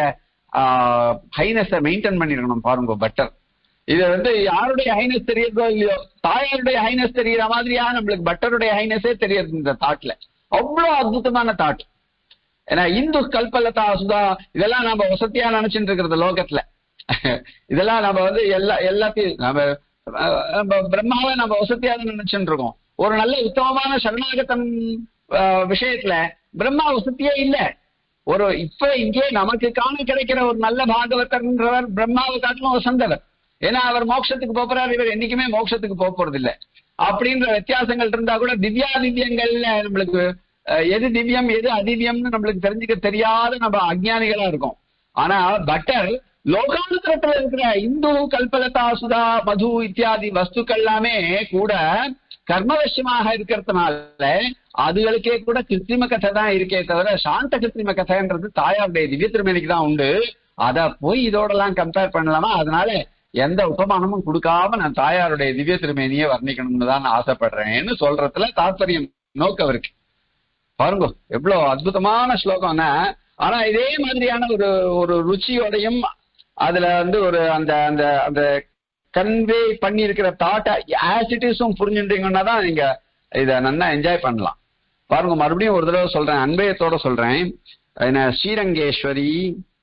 S1: ஹைனஸை மெயின்டைன் பண்ணிருக்கணும் பாருங்க பட்டர். இது யாருடைய ஹைனஸ் தெரியறதோ இல்லையோ, தாயாருடைய ஹைனஸ் தெரியற மாதிரியா நம்மளுக்கு பட்டருடைய ஹைனஸே தெரியுது இந்த தாட்ல. அவ்வளவு அற்புதமான தாட். ஏன்னா இந்து கல்பலதா சுதா இதெல்லாம் நம்ம வசதியா நினைச்சுட்டு இருக்கிறது லோகத்துல. இதெல்லாம் நம்ம எல்லாத்தையும் நம்ம பிரம்மாவை நம்ம வசதியா நினைச்சுட்டு இருக்கோம். ஒரு நல்ல உத்தமமான சரணாகதம் விஷயத்துல பிரம்மா வசதியே இல்லை. இப்ப இங்கே நமக்கு காண கிடைக்கிற ஒரு நல்ல பாகவதர்ன்றவர் பிரம்மாவை காட்டிலும் வசந்தவர். ஏன்னா அவர் மோட்சத்துக்கு போறார், இவர் என்னைக்குமே மோட்சத்துக்கு போறது இல்லை. அப்படின்ற வித்தியாசங்கள் இருந்தா கூட திவ்யா திவ்யங்கள்ல நம்மளுக்கு எது திவ்யம் எது அதிவ்யம்னு நம்மளுக்கு தெரிஞ்சுக்க தெரியாத நம்ம அஜ்ஞானிகளா இருக்கும். ஆனா பட்டர் லோகாந்தரத்துல இருக்கிற இந்து கல்பலதா சுதா மது இத்தியாதி வஸ்துக்கள் எல்லாமே கூட கர்மவசியமாக இருக்கிறதுனால அதுகளுக்கே கூட கிருத்திரிம கதை தான் இருக்கே தவிர சாந்த கிருத்திரிம கதைன்றது தாயாருடைய திவ்ய திருமேனிக்கு தான் உண்டு. அதை போய் இதோடலாம் கம்பேர் பண்ணலாமா? அதனால எந்த உபமானமும் கொடுக்காம நான் தாயாருடைய திவ்ய திருமேனியை வர்ணிக்கணும்னு தான் ஆசைப்படுறேன்னு சொல்றதுல தாற்பயம் நோக்கம் இருக்கு. பாருங்க எவ்வளவு அற்புதமான ஸ்லோகம்னா. ஆனா இதே மாதிரியான ஒரு ருச்சியோடையும் அதுல ஒரு அந்த அந்த அந்த கன்வே பண்ணி இருக்கிற தாட்டை ஆஸ் இட் இஸும் புரிஞ்சுட்டீங்கன்னா தான் நீங்க இதை நல்லா என்ஜாய் பண்ணலாம். பாருங்க மறுபடியும் ஒரு தடவை சொல்றேன், அன்பயத்தோட சொல்றேன். ஸ்ரீரங்கேஸ்வரி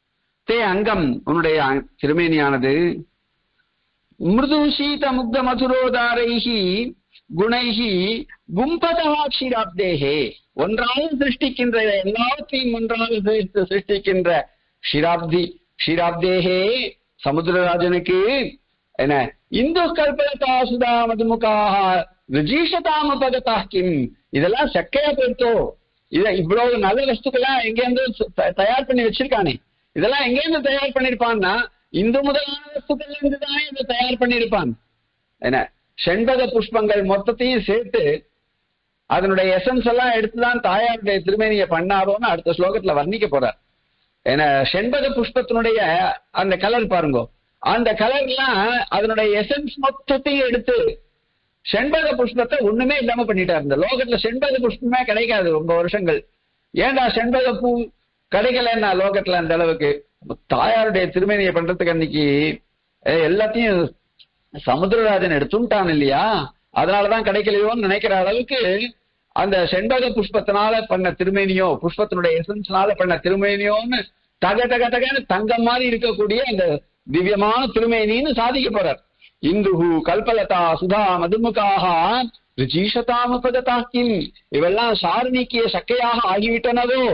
S1: தே அங்கம் உன்னுடைய திருமேனியானது மிருது சீத முக்த மதுரோதாரைஹி குணைஹி கும்பதா க்ஷீராப்தேஹே ஒன்றாக சிருஷ்டிக்கின்ற எல்லாத்தையும் ஒன்றாக சிருஷ்டிக்கின்ற க்ஷீராப்தேஹே சமுத்திரராஜனுக்கு என்ன இந்து கல்பலதா சுதா மதுமுகாக ரிஜீஷதாம பகதா கிம் இதெல்லாம் சக்கையா போயிட்டோ இத இவ்வளவு நல்ல வஸ்துக்கெல்லாம் எங்கேருந்து தயார் பண்ணி வச்சிருக்கானே இதெல்லாம் எங்கேருந்து தயார் பண்ணிருப்பான்னா இந்து முதலான வஸ்துக்கள்ல இருந்துதான் இதை தயார் பண்ணிருப்பான் என்ன செண்பக புஷ்பங்கள் மொத்தத்தையும் சேர்த்து அதனுடைய எசன்ஸ் எல்லாம் எடுத்துதான் தாயாருடைய திருமேனியை பண்ணாரோன்னு அடுத்த ஸ்லோகத்துல வர்ணிக்க போறார். ஏன்னா செண்பக புஷ்பத்தினுடைய அந்த கலர் பாருங்க, அந்த கலர்லாம் அதனுடைய எசன்ஸ் மொத்தத்தையும் எடுத்து செண்பக புஷ்பத்தை ஒண்ணுமே இல்லாம பண்ணிட்டார். இந்த லோகத்துல செண்பக புஷ்பமே கிடைக்காது ரொம்ப வருஷங்கள். ஏன்டா செண்பக பூ கிடைக்கலன்னா லோகத்துல அந்த அளவுக்கு தாயாருடைய திருமேனியை பண்றதுக்கு அன்னைக்கு எல்லாத்தையும் சமுத்திரராஜன் எடுத்துட்டான் இல்லையா, அதனாலதான் கிடைக்கலையோன்னு நினைக்கிற அளவுக்கு அந்த செண்பக புஷ்பத்தினால பண்ண திருமேனியோ புஷ்பத்தினுடைய எசன்ஸ்னால பண்ண திருமேனியோன்னு தக தக தகன்னு தங்கம் மாதிரி இருக்கக்கூடிய அந்த திவ்யமான திருமேனின்னு சாதிக்க போறார். இந்துஹு கல்பலதா சுதா மதுமுகாக ரிஜீஷதாமபகதாக்கின் இவெல்லாம் சாரணிக்கிய சக்கையாக ஆகிவிட்டனதோ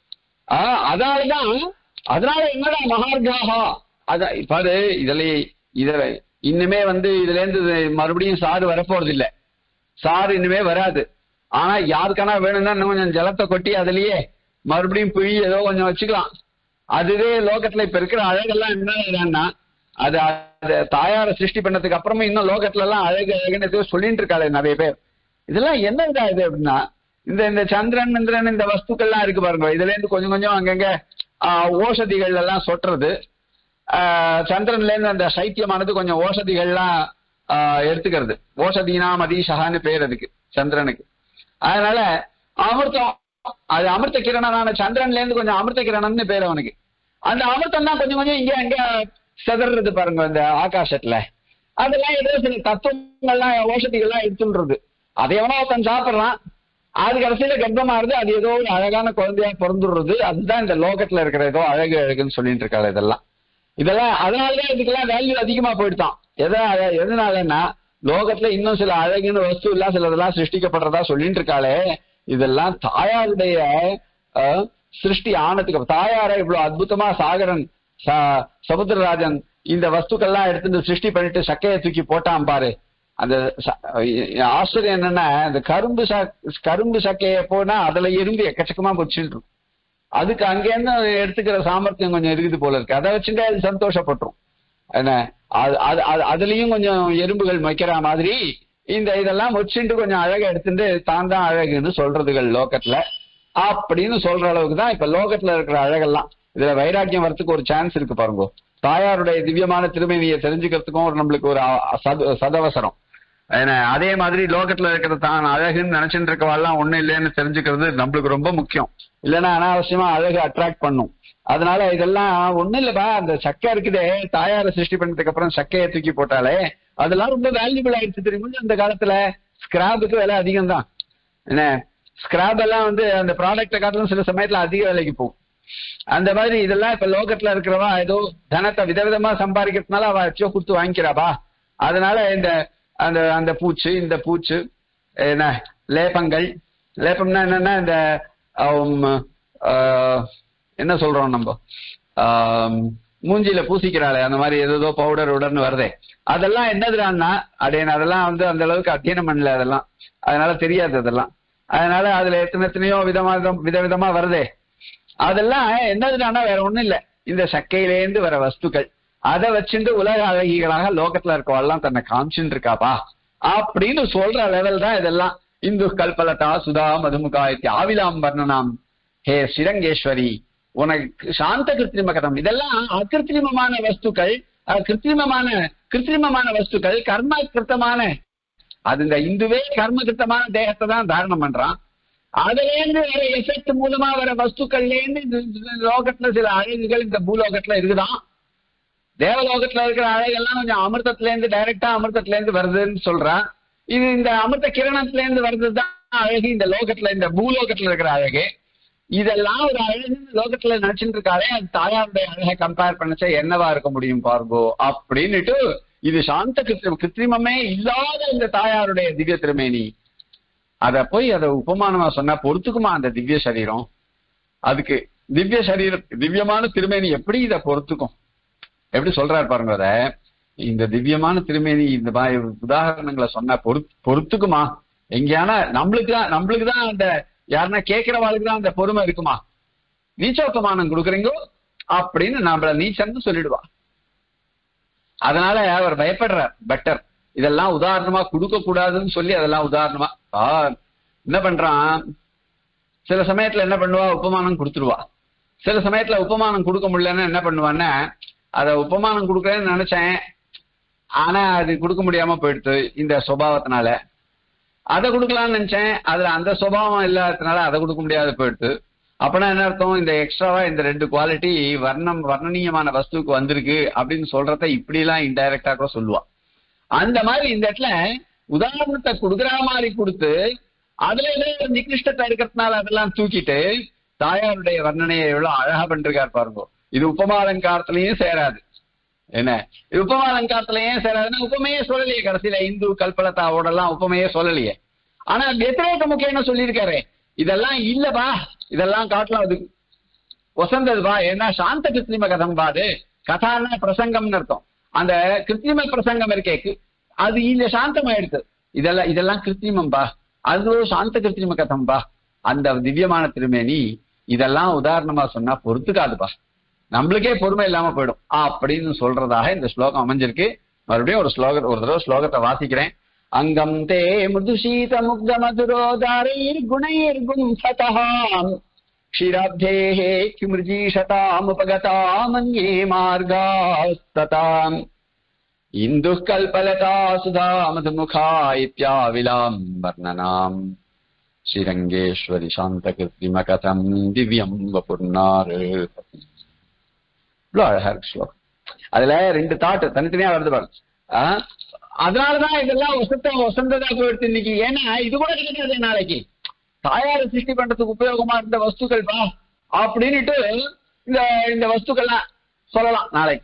S1: அதனால என்னடா மகார்காகா அத பாரு இதுல இன்னுமே இதுல இருந்து மறுபடியும் சாறு வரப்போறது இல்ல, சாறு இன்னுமே வராது. ஆனா யாருக்கானா வேணும்னா இன்னும் கொஞ்சம் ஜலத்தை கொட்டி அதுலயே மறுபடியும் புளி ஏதோ கொஞ்சம் வச்சுக்கலாம். அதுவே லோகத்துல இப்ப இருக்கிற அழகெல்லாம் என்னன்னா அது தாயார சிருஷ்டி பண்ணதுக்கு அப்புறமா இன்னும் லோகத்துல எல்லாம் அழகு அழகுன்னு சொல்லிட்டு இருக்காளே நிறைய பேர். இதெல்லாம் என்ன இதா இது அப்படின்னா இந்த சந்திரன் மந்திரன் இந்த வஸ்துக்கள்லாம் இருக்கு பாருங்க, இதுல இருந்து கொஞ்சம் கொஞ்சம் அங்கங்க ஓஷதிகள் எல்லாம் சொட்டுறது. சந்திரன்ல இருந்து அந்த சைத்தியமானது கொஞ்சம் ஓஷதிகள்லாம் எடுத்துக்கிறது. ஓஷதினா மதீஷகான்னு பேர் அதுக்கு சந்திரனுக்கு. அதனால அமிர்தம் அது அமிர்த கிரணனான சந்திரன்ல இருந்து கொஞ்சம் அமிர்த கிரணம்னு பேர் அவனுக்கு. அந்த அமிர்தம் தான் கொஞ்சம் கொஞ்சம் இங்க அங்க செதறது பாருங்க இந்த ஆகாசத்துல. அதெல்லாம் ஏதோ சில தத்துவங்கள்லாம் ஓஷதிகள்லாம் எடுத்துன்றது. அதை எவனோ ஒருத்தன் சாப்பிட்றான், அது கடைசியில கர்ப்பமாறுது, அது ஏதோ ஒரு அழகான குழந்தையா பிறந்துடுறது. அதுதான் இந்த லோகத்துல இருக்கிற ஏதோ அழகு அழகுன்னு சொல்லிட்டு இருக்காரு. இதெல்லாம் அதனாலதான் இதுக்கெல்லாம் வேல்யூ அதிகமா போயிட்டான். எதனாலன்னா லோகத்துல இன்னும் சில அழகுன்னு வஸ்து எல்லாம் சிலதெல்லாம் சிருஷ்டிக்கப்படுறதா சொல்லிட்டு இருக்காளே, இதெல்லாம் தாயாருடைய சிருஷ்டி ஆனதுக்கு தாயார இவ்வளவு அற்புதமா சாகரன் சமுத்திரராஜன் இந்த வஸ்துக்கள்லாம் எடுத்து சிருஷ்டி பண்ணிட்டு சக்கையை தூக்கி போட்டான் பாரு. அந்த ஆச்சரியம் என்னன்னா இந்த கரும்பு சக்கைய போனா அதுல எறும்பு எக்கச்சக்கமா போச்சுட்டு அதுக்கு அங்கேருந்து எடுத்துக்கிற சாமர்த்தியம் கொஞ்சம் இருக்குது போல இருக்கு. அதை வச்சுட்டு அது சந்தோஷப்பட்டுரும். என்ன அதுலயும் கொஞ்சம் எறும்புகள் வைக்கிற மாதிரி இதெல்லாம் வச்சுட்டு கொஞ்சம் அழகை எடுத்துட்டு தான் தான் அழகுன்னு சொல்றதுகள் லோகத்துல அப்படின்னு சொல்ற அளவுக்கு தான் இப்ப லோகத்துல இருக்கிற அழகெல்லாம். இதுல வைராக்கியம் வரத்துக்கு ஒரு சான்ஸ் இருக்கு பாருங்க. தாயாருடைய திவ்யமான திருமேனியை தெரிஞ்சுக்கிறதுக்கும் ஒரு நம்மளுக்கு ஒரு சதவசரம். அதே மாதிரி லோகத்துல இருக்கிற தான் அழகுன்னு நினைச்சுட்டு இருக்கவாள்லாம் ஒண்ணு இல்லைன்னு தெரிஞ்சுக்கிறது நம்மளுக்கு ரொம்ப முக்கியம். இல்லைன்னா அனாவசியமா அழகு அட்ராக்ட் பண்ணும். அதனால இதெல்லாம் ஒண்ணு இல்லப்பா, அந்த சக்கை இருக்குதே தாயார சிருஷ்டி பண்ணதுக்கு அப்புறம் சக்கையை தூக்கி போட்டாலே அதெல்லாம் ரொம்ப வேல்யூபிள் ஆயிடுச்சு தெரியுமா. அந்த காலத்துல ஸ்கிராபுக்கு விலை அதிகம் தான். என்ன ஸ்கிராப் எல்லாம் அந்த ப்ராடக்டை காட்டிலும் சில சமயத்துல அதிக விலைக்கு போகும். அந்த மாதிரி இதெல்லாம் இப்ப லோகத்துல இருக்கிறவா ஏதோ தனத்தை விதவிதமா சம்பாதிக்கிறதுனால அவ வச்சோ கொடுத்து வாங்கிக்கிறாப்பா. அதனால அந்த அந்த பூச்சு இந்த பூச்சு என்ன லேப்பம்னா என்னன்னா இந்த என்ன சொல்றோம் நம்ம மூஞ்சியில பூசிக்கிறாளே அந்த மாதிரி ஏதோ பவுடர் உடன்னு வருதே, அதெல்லாம் என்னதுடான்னா அதெல்லாம் அந்த அளவுக்கு அத்தியனம் பண்ணல அதெல்லாம், அதனால தெரியாது அதெல்லாம். அதனால அதுல எத்தனையோ விதவிதமா வருதே, அதெல்லாம் என்னதுடான்னா வேற ஒண்ணும் இல்லை, இந்த சக்கையிலேருந்து வர வஸ்துக்கள். அதை வச்சுட்டு உலக அழகிகளாக லோகத்துல இருக்கவெல்லாம் தன்னை காமிச்சுட்டு இருக்காப்பா அப்படின்னு சொல்ற லெவல் தான் இதெல்லாம். இந்து கல்பலதா சுதா மதுமுகா ஆவிலாம் வர்ணனாம் ஹே ஸ்ரீரங்கேஸ்வரி உனக்கு சாந்த கிருத்திரிம கதம். இதெல்லாம் அகிருத்திரிமமான வஸ்துக்கள், கிருத்திரிமமான வஸ்துக்கள், கர்ம கிருத்தமான அது இந்த இந்துவே கர்ம கிருத்தமான தேகத்தை தான் தாரணம் பண்றான். அதுல இருந்து வர எஃபெக்ட் மூலமா வர வஸ்துக்கள்ல இருந்து லோகத்துல சில அழகுகள் இந்த பூலோகத்துல இருக்குதான். தேவலோகத்துல இருக்கிற அழகெல்லாம் கொஞ்சம் அமிர்தத்துல இருந்து டைரக்டா அமிர்தத்துல இருந்து வருதுன்னு சொல்றான். இது இந்த அமிர்த கிரணத்துல இருந்து வர்றதுதான் அழகு இந்த லோகத்துல, இந்த பூலோகத்துல இருக்கிற அழகு. இதெல்லாம் ஒரு அழகு லோகத்துல நினைச்சுட்டு இருக்காளே, அது தாயாருடைய அழகை கம்பேர் பண்ணச்சா என்னவா இருக்க முடியும் பார்கோ அப்படின்னுட்டு, இது சாந்த கிருத்திரிமமே இல்லாத இந்த தாயாருடைய திவ்ய திருமேனி, அத போய் அதை உபமானமா சொன்னா பொறுத்துக்குமா அந்த திவ்ய சரீரம்? அதுக்கு திவ்ய சரீரம் திவ்யமான திருமேனி எப்படி இதை பொறுத்துக்கும்? எப்படி சொல்றாரு பாருங்க. அத இந்த திவ்யமான திருமேனி இந்த உதாரணங்களை சொன்னா பொறுத்துக்குமா? எங்கேயானா நம்மளுக்குதான் அந்த யாருன்னா கேட்கிறவாளுக்கு தான் அந்த பொறுமை இருக்குமா? நீச்சோக்கமானம் கொடுக்குறீங்கோ அப்படின்னு நம்மள நீச்சன்னு சொல்லிடுவா. அதனால அவர் பயப்படுறார். பெட்டர் இதெல்லாம் உதாரணமா கொடுக்க கூடாதுன்னு சொல்லி அதெல்லாம் உதாரணமா என்ன பண்றான், சில சமயத்துல என்ன பண்ணுவா, உபமானம் கொடுத்துருவா. சில சமயத்துல உபமானம் கொடுக்க முடியலன்னா என்ன பண்ணுவான்னா, அத உபமானம் கொடுக்கறேன்னு நினைச்சேன், ஆனா அது கொடுக்க முடியாம போயிடுது இந்த சுபாவத்தினால. அதை கொடுக்கலாம்னு நினைச்சேன், அதுல அந்த சுபாவம் இல்லாததுனால அதை கொடுக்க முடியாத போயிடுது. அப்படின்னா என்ன அர்த்தம், இந்த எக்ஸ்ட்ராவா இந்த 2 குவாலிட்டி வர்ணனீயமான வஸ்துக்கு வந்திருக்கு அப்படின்னு சொல்றத இப்படி எல்லாம் இன்டைரக்டா கூட சொல்லுவா. அந்த மாதிரி இந்த இடத்துல உதாரணத்தை கொடுக்குற மாதிரி கொடுத்து அதுல ஏதோ நிகிருஷ்டத்தை இருக்கிறதுனால அதெல்லாம் தூக்கிட்டு தாயாருடைய வர்ணனையை எவ்வளவு அழகா பண்றாரு பாருங்க. இது உபமாலங்காரத்திலையும் சேராது. என்ன இது உபமாலங்காரத்திலையும் சேராதுன்னா உபமையே சொல்லலையே. கடைசியில இந்து கல்பலத்தாவோட எல்லாம் உபமையே சொல்லலையே. ஆனா வெத்திரேக முக்கியம் சொல்லியிருக்காரு, இதெல்லாம் இல்லப்பா, இதெல்லாம் காட்டலாம் அது வசந்ததுபா. ஏன்னா சாந்த கிருத்திரிம கதம் பாது, கதான பிரசங்கம்னு அர்த்தம். அந்த கிருத்திரிம பிரசங்கம் இருக்கே அது இந்த சாந்தமாயிடுது. இதெல்லாம் கிருத்திரிமம் பா, அது சாந்த கிருத்திரிம கதம் பா. அந்த திவ்யமான திருமேனி இதெல்லாம் உதாரணமா சொன்னா பொறுத்துக்காதுப்பா, நம்மளுக்கே பொறுமை இல்லாம போயிடும் அப்படின்னு சொல்றதாக இந்த ஸ்லோகம் அமைஞ்சிருக்கு. மறுபடியும் ஒரு தடவை ஸ்லோகத்தை வாசிக்கிறேன். அங்கம் தே மிருதுஷீத முக்த மதுரோதாரைர் குணைர் கும்சதாம் க்ஷீராப்தேஹே கிமிருஜீஷதாம் உபகதாம் அன்யே மார்காஸ்ததாம் இந்துः கல்பலதா சுதா மதுமுகா இத்யாவிலாம் வர்ணனாம் ஸ்ரீரங்கேஸ்வரி சாந்த கிருத்திம கதம் திவ்யம் வபுர்நாரு. இவ்வளவு அழகா இருக்கு ஸ்லோகம். அதுல 2 தாட்டு தனித்தனியா வருது பாருங்க. அதனாலதான் இதெல்லாம் வசந்ததா போயிடுச்சு இன்னைக்கு. ஏன்னா இது கூட கிடைக்காது நாளைக்கு. தாயாரை சிருஷ்டி பண்றதுக்கு உபயோகமா இருந்த வஸ்துக்கள் பா அப்படின்னுட்டு இந்த வஸ்துக்கள்லாம் சொல்லலாம். நாளைக்கு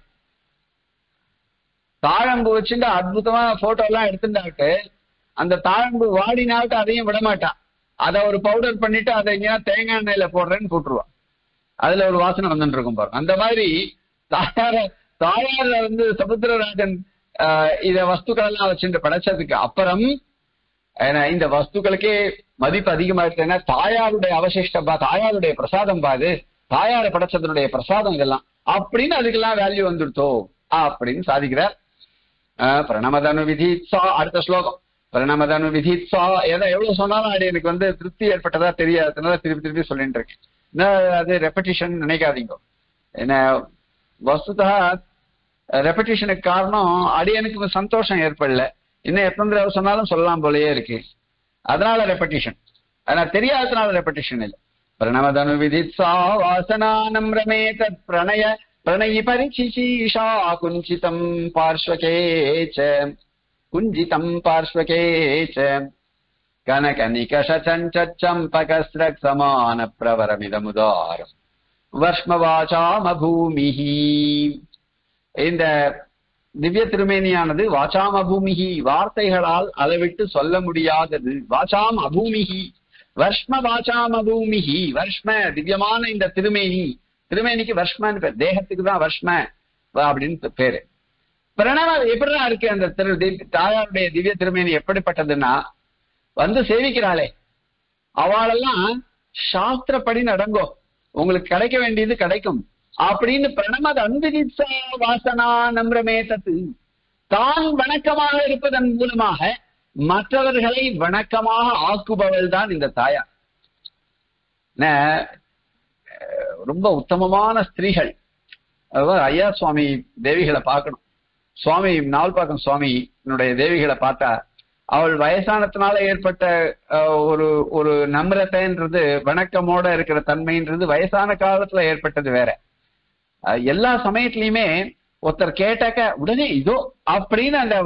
S1: தாழம்பு வச்சுட்டு அற்புதமா போட்டோ எல்லாம் எடுத்துட்டாட்டு அந்த தாழம்பு வாடினாட்டு அதையும் விடமாட்டான். அதை ஒரு பவுடர் பண்ணிட்டு அதை எங்கேயா தேங்காய் எண்ணெயில போடுறேன்னு போட்டுருவான். அதுல ஒரு வாசனை வந்துட்டு இருக்கும் பாருங்க. அந்த மாதிரி தாயார சமுத்திரராஜன் இத வஸ்துக்கள் எல்லாம் வச்சுட்டு படைச்சதுக்கு அப்புறம் இந்த வஸ்துக்களுக்கே மதிப்பு அதிகமாயிடுச்சுன்னா தாயாருடைய அவசிஷ்டம் பா, தாயாருடைய பிரசாதம் பாது, தாயாரை படைச்சதனுடைய பிரசாதம் இதெல்லாம் அப்படின்னு அதுக்கெல்லாம் வேல்யூ வந்துடுத்தோ அப்படின்னு சாதிக்கிறார். பிரணமதனு விதித்சா. அடுத்த ஸ்லோகம் பிரணமதனு விதித்சா. ஏதோ எவ்வளவு சொன்னாலும் அது எனக்கு திருப்தி ஏற்பட்டதா தெரியாததுனால திருப்பி சொல்லிட்டு இருக்கேன். அது ரெப்படிஷன் நினைக்காதீங்க. என்ன வஸ்துதா ரெப்படிஷனுக்கு காரணம் அடியனுக்கு சந்தோஷம் ஏற்படல. இன்னும் எத்தனை தடவை சொன்னாலும் சொல்லலாம் போலயே இருக்கு, அதனால ரெப்படிஷன். ஆனா தெரியாததுனால ரெப்படிஷன் இல்லை. பிரணமதனு விதித்சா வாசனானம் ரமே தத் பிரணயி பரிசிஷீஷா குஞ்சிதம் பார்ஷ்வகேச்ச கனகநிகஷம்பகஸ்ரக் சமான பிரவரமிதமுதாரம் வஷ்மவாசாமபூமிஹி. இந்த திவ்ய திருமேனியானது வாசாம் அபூமிஹி, வார்த்தைகளால் அளவிட்டு சொல்ல முடியாதது. வாசாம் அபூமிஹி வர்ஷ்ம வாசாம் அபூமிஹி. வர்ஷ்ம திவ்யமான இந்த திருமேனிக்கு வர்ஷ்மன்னு பேர், தேகத்துக்கு தான் வர்ஷ்ம அப்படின்னு பேரு. பிரணவம் எப்படிதான் இருக்கு அந்த தாயாருடைய திவ்ய திருமேனி எப்படிப்பட்டதுன்னா, சேவிக்கிறாளே அவளெல்லாம் சாஸ்திரப்படி நடங்கோ, உங்களுக்கு கிடைக்க வேண்டியது கிடைக்கும் அப்படின்னு பிரணமத அன்பிதித்சா வாசனா நம்ரமே தத்து. தான் வணக்கமாக இருப்பதன் மூலமாக மற்றவர்களை வணக்கமாக ஆக்குபவள் தான் இந்த தாயார். ரொம்ப உத்தமமான ஸ்திரீகள். ஐயா சுவாமி தேவிகளை பார்க்கணும். சுவாமி நாவல்பாக்கம் சுவாமி என்னுடைய தேவிகளை பார்த்தா அவள் வயசானத்தினால ஏற்பட்ட ஒரு நம்ரத்தைன்றது, வணக்கமோட இருக்கிற தன்மைன்றது வயசான காலத்துல ஏற்பட்டது வேற. எல்லா சமயத்திலயுமே ஒருத்தர் கேட்டாக்க உடனே இதோ அப்படின்னு அந்த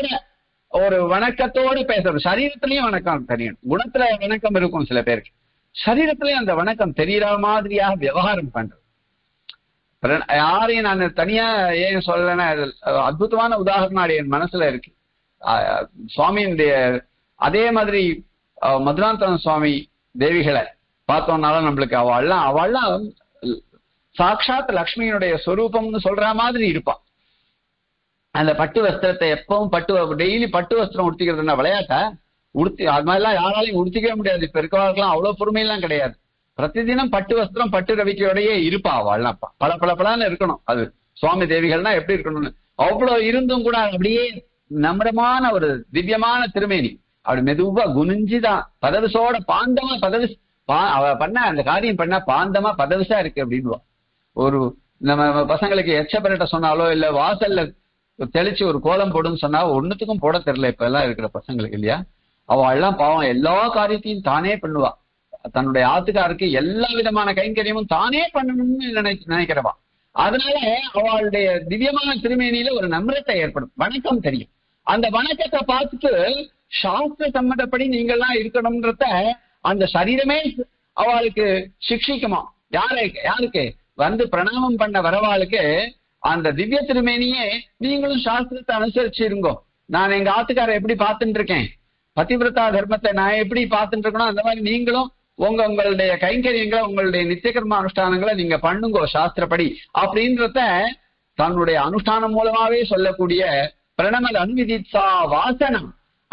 S1: வணக்கத்தோட பேசுறது. சரீரத்திலயும் வணக்கம் தெரியணும், குணத்துல வணக்கம் இருக்கும் சில பேருக்கு. சரீரத்திலே அந்த வணக்கம் தெரியற மாதிரியாக விவகாரம் பண்றது. யாரையும் நான் தனியா ஏன் சொல்லலைன்னா, அற்புதமான உதாரணம் என் மனசுல இருக்கு. சுவாமியினுடைய அதே மாதிரி மதுராந்தகம் சுவாமி தேவிகளை பார்த்தோம்னாலும் நம்மளுக்கு அவள்லாம் சாட்சாத் லக்ஷ்மியினுடைய ஸ்வரூபம்னு சொல்ற மாதிரி இருப்பான். அந்த பட்டு வஸ்திரத்தை எப்பவும் டெய்லி பட்டு வஸ்திரம் உடுத்திக்கிறதுனா விளையாட்டா? அது மாதிரிலாம் யாராலையும் உடுத்திக்கவே முடியாது. இப்ப இருக்கவர்களுக்கெல்லாம் அவ்வளவு பொறுமையெல்லாம் கிடையாது. பிரதிதினம் பட்டு வஸ்திரம் பட்டு ரவிக்கையோடயே இருப்பா. அவள்லாம் பல இருக்கணும். அது சுவாமி தேவிகள்னா எப்படி இருக்கணும்னு அவ்வளவு இருந்தும் கூட அப்படியே நம்ரமான ஒரு திவ்யமான திருமேனி. அப்படி மெதுவா குனிஞ்சுதான் பதவிசோட பாந்தமா அவ பண்ண அந்த காரியம் பண்ணா பாந்தமா பதவிசா இருக்கு அப்படின்வா. ஒரு நம்ம பசங்களுக்கு எச்சப்பரட்ட சொன்னாலோ இல்ல வாசல்ல தெளிச்சு ஒரு கோலம் போடுன்னு சொன்னா ஒன்னுத்துக்கும் போட தெரியல இப்ப எல்லாம் இருக்கிற பசங்களுக்கு இல்லையா? அவள் எல்லாம் பாவம் எல்லா காரியத்தையும் தானே பண்ணுவா. தன்னுடைய ஆத்துக்காருக்கு எல்லா விதமான கைங்கரியமும் தானே பண்ணணும்னு நினைக்கிறவா. அதனால அவளுடைய திவ்யமான திருமேனியில ஒரு நம்ரத்தை ஏற்படும், வணக்கம் தெரியும். அந்த வணக்கத்தை பார்த்துட்டு சாஸ்திர சம்மந்தப்படி நீங்கள்லாம் இருக்கணும்ன்றத அந்த சரீரமே அவளுக்கு சிக்ஷிக்குமா. யாருக்கு வந்து பிரணாமம் பண்ண வரவாளுக்கு அந்த திவ்ய திருமேனியே நீங்களும் சாஸ்திரத்தை அனுசரிச்சு இருங்கோ. நான் எங்க ஆத்துக்காரை எப்படி பார்த்துட்டு இருக்கேன், பதிவிரதா தர்மத்தை நான் எப்படி பார்த்துட்டு இருக்கணும், அந்த மாதிரி நீங்களும் உங்களுடைய கைங்கரியங்களை உங்களுடைய நித்தியகர்ம அனுஷ்டானங்களை நீங்க பண்ணுங்கோ சாஸ்திரப்படி அப்படின்றத தன்னுடைய அனுஷ்டானம் மூலமாவே சொல்லக்கூடிய பிரணமல் அனுவிதிச்சா வாசனம்.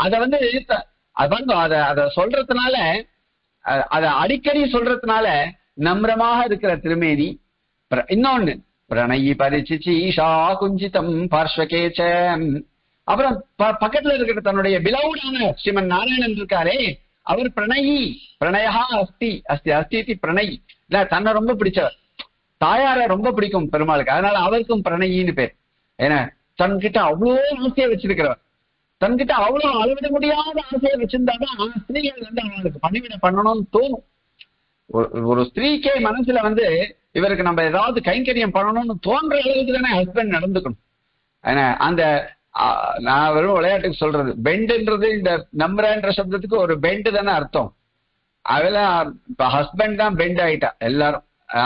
S1: அத சொல்றதுனால, அத அடிக்கடி சொல்றதுனால நம்ரமாக இருக்கிற திருமேனி. இன்னொன்னு பிரணயி பரிச்சிச்சீஷா குஞ்சிதம் பார்ஸ்வகேச்சம். அப்புறம் பக்கத்துல இருக்கிற தன்னுடைய பிலவுடான ஸ்ரீமன் நாராயணன் இருக்காரே, அவர் பிரணயா அஸ்தி பிரணயி இல்ல, தன்னை ரொம்ப பிடிச்சவர், தாயார ரொம்ப பிடிக்கும் பெருமாளுக்கு, அதனால அவருக்கும் பிரணயின்னு பேர். ஏன்னா தன்கிட்ட அவ்வளோ ஆசையை வச்சிருக்கிறவர், தன்கிட்ட அவ்வளவு அளவிட முடியாத ஆசையை வச்சிருந்தாதான் ஸ்திரீகள் அவங்களுக்கு பணிவிட பண்ணணும்னு தோணும். ஒரு ஸ்திரீக்கே மனசுல இவருக்கு நம்ம ஏதாவது கைங்கரியம் பண்ணணும்னு தோன்ற அளவுக்கு தானே ஹஸ்பண்ட் நடந்துக்கணும். ஏன்னா அந்த நான் வெறும் விளையாட்டுக்கு சொல்றது, பெண்டுன்றது இந்த நம்புறன்ற சப்தத்துக்கு ஒரு பெண்டு தானே அர்த்தம். அதெல்லாம் இப்ப ஹஸ்பண்ட் தான் பெண்ட் ஆயிட்டா எல்லாரும்.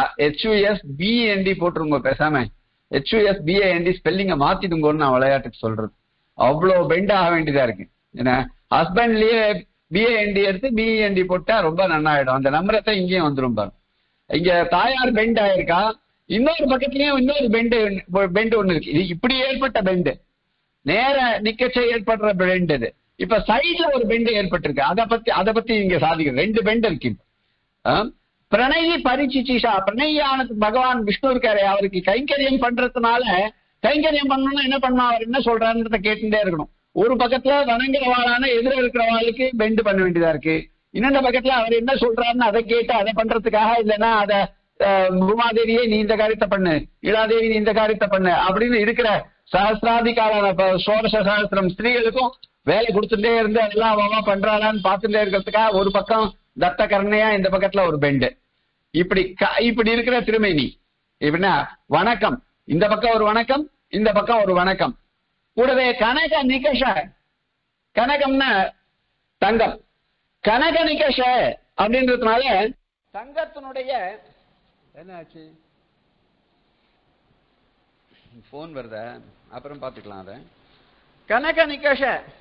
S1: HUSBAND போட்டுருங்க, பேசாம HUSBAND ஸ்பெல்லிங்க மாத்திடுங்கன்னு நான் விளையாட்டுக்கு சொல்றது. அவ்வளவு பெண்ட் ஆக வேண்டியதா இருக்கு. ஏன்னா ஹஸ்பண்ட்லயே BAND எடுத்து BEND போட்டா ரொம்ப நன்னாயிடும். அந்த நம்பரத்தை இங்கேயும் வந்துடும் பாருங்க. இங்க தாயார் பெண்ட் ஆயிருக்கா, இன்னொரு பக்கத்துலயும் இன்னொரு பெண்டு ஒண்ணு இருக்கு. இது இப்படி ஏற்பட்ட பெண்டு, நேர நிக்கச்ச ஏற்படுற பெண்ட். இது இப்ப சைட்ல ஒரு பெண்டு ஏற்பட்டிருக்கு. அதை பத்தி இங்க சாதிக்க ரெண்டு பெண்டு இருக்கு. பிரணயி பரிச்சிச்சீஷா, பிரணயானது பகவான் விஷ்ணு இருக்காரு, அவருக்கு கைங்கரியம் பண்றதுனால கைங்கரியம் பண்ணணும்னா என்ன பண்ணணும், அவர் என்ன சொல்றாருன்றத கேட்டுட்டே இருக்கணும். ஒரு பக்கத்துல வணங்குறவாளான எதிர இருக்கிறவாளுக்கு பெண்டு பண்ண வேண்டியதா இருக்கு. இன்னொரு பக்கத்துல அவர் என்ன சொல்றாருன்னு அதை கேட்டு அதை பண்றதுக்காக, இல்லைன்னா அதை பூமாதேவியே நீ இந்த காரியத்தை பண்ணு, இளாதேவி நீ இந்த காரியத்தை பண்ணு அப்படின்னு இருக்கிற சஹசிராதிகாரான சோடச சஹசிரம் ஸ்திரீகளுக்கும் வேலை கொடுத்துட்டே இருந்து அதெல்லாம் அவமா பண்றாளான்னு பார்த்துட்டே இருக்கிறதுக்காக ஒரு பக்கம் தத்த கருணையா, இந்த பக்கத்துல ஒரு பெண்டு. இப்படி இருக்கிற திருமேனி எப்படின்னா வணக்கம், இந்த பக்கம் ஒரு வணக்கம், இந்த பக்கம் ஒரு வணக்கம். கூடவே கனக நிகஷ, கனகம்னா தங்கம், கனக நிகஷ அப்படின்றதுனால தங்கத்தினுடைய என்னாச்சு, போன் வருத அப்புறம் பார்த்துக்கலாம். அத கனக நிகஷ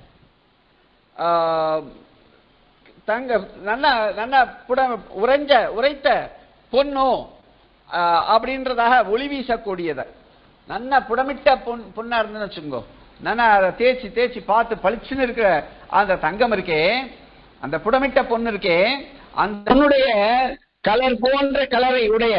S1: தங்க நல்ல உரைத்த பொண்ணு அப்படின்றதாக ஒளி வீசக்கூடியத, நல்ல புடமிட்ட பொண்ணா இருந்துன்னு வச்சுக்கோ, நல்லா அதை தேய்ச்சி பார்த்து பளிச்சுன்னு இருக்கிற அந்த தங்கம் இருக்கே, அந்த புடமிட்ட பொண்ணு இருக்கே, அந்த பொண்ணுடைய கலர் போன்ற கலரை உடைய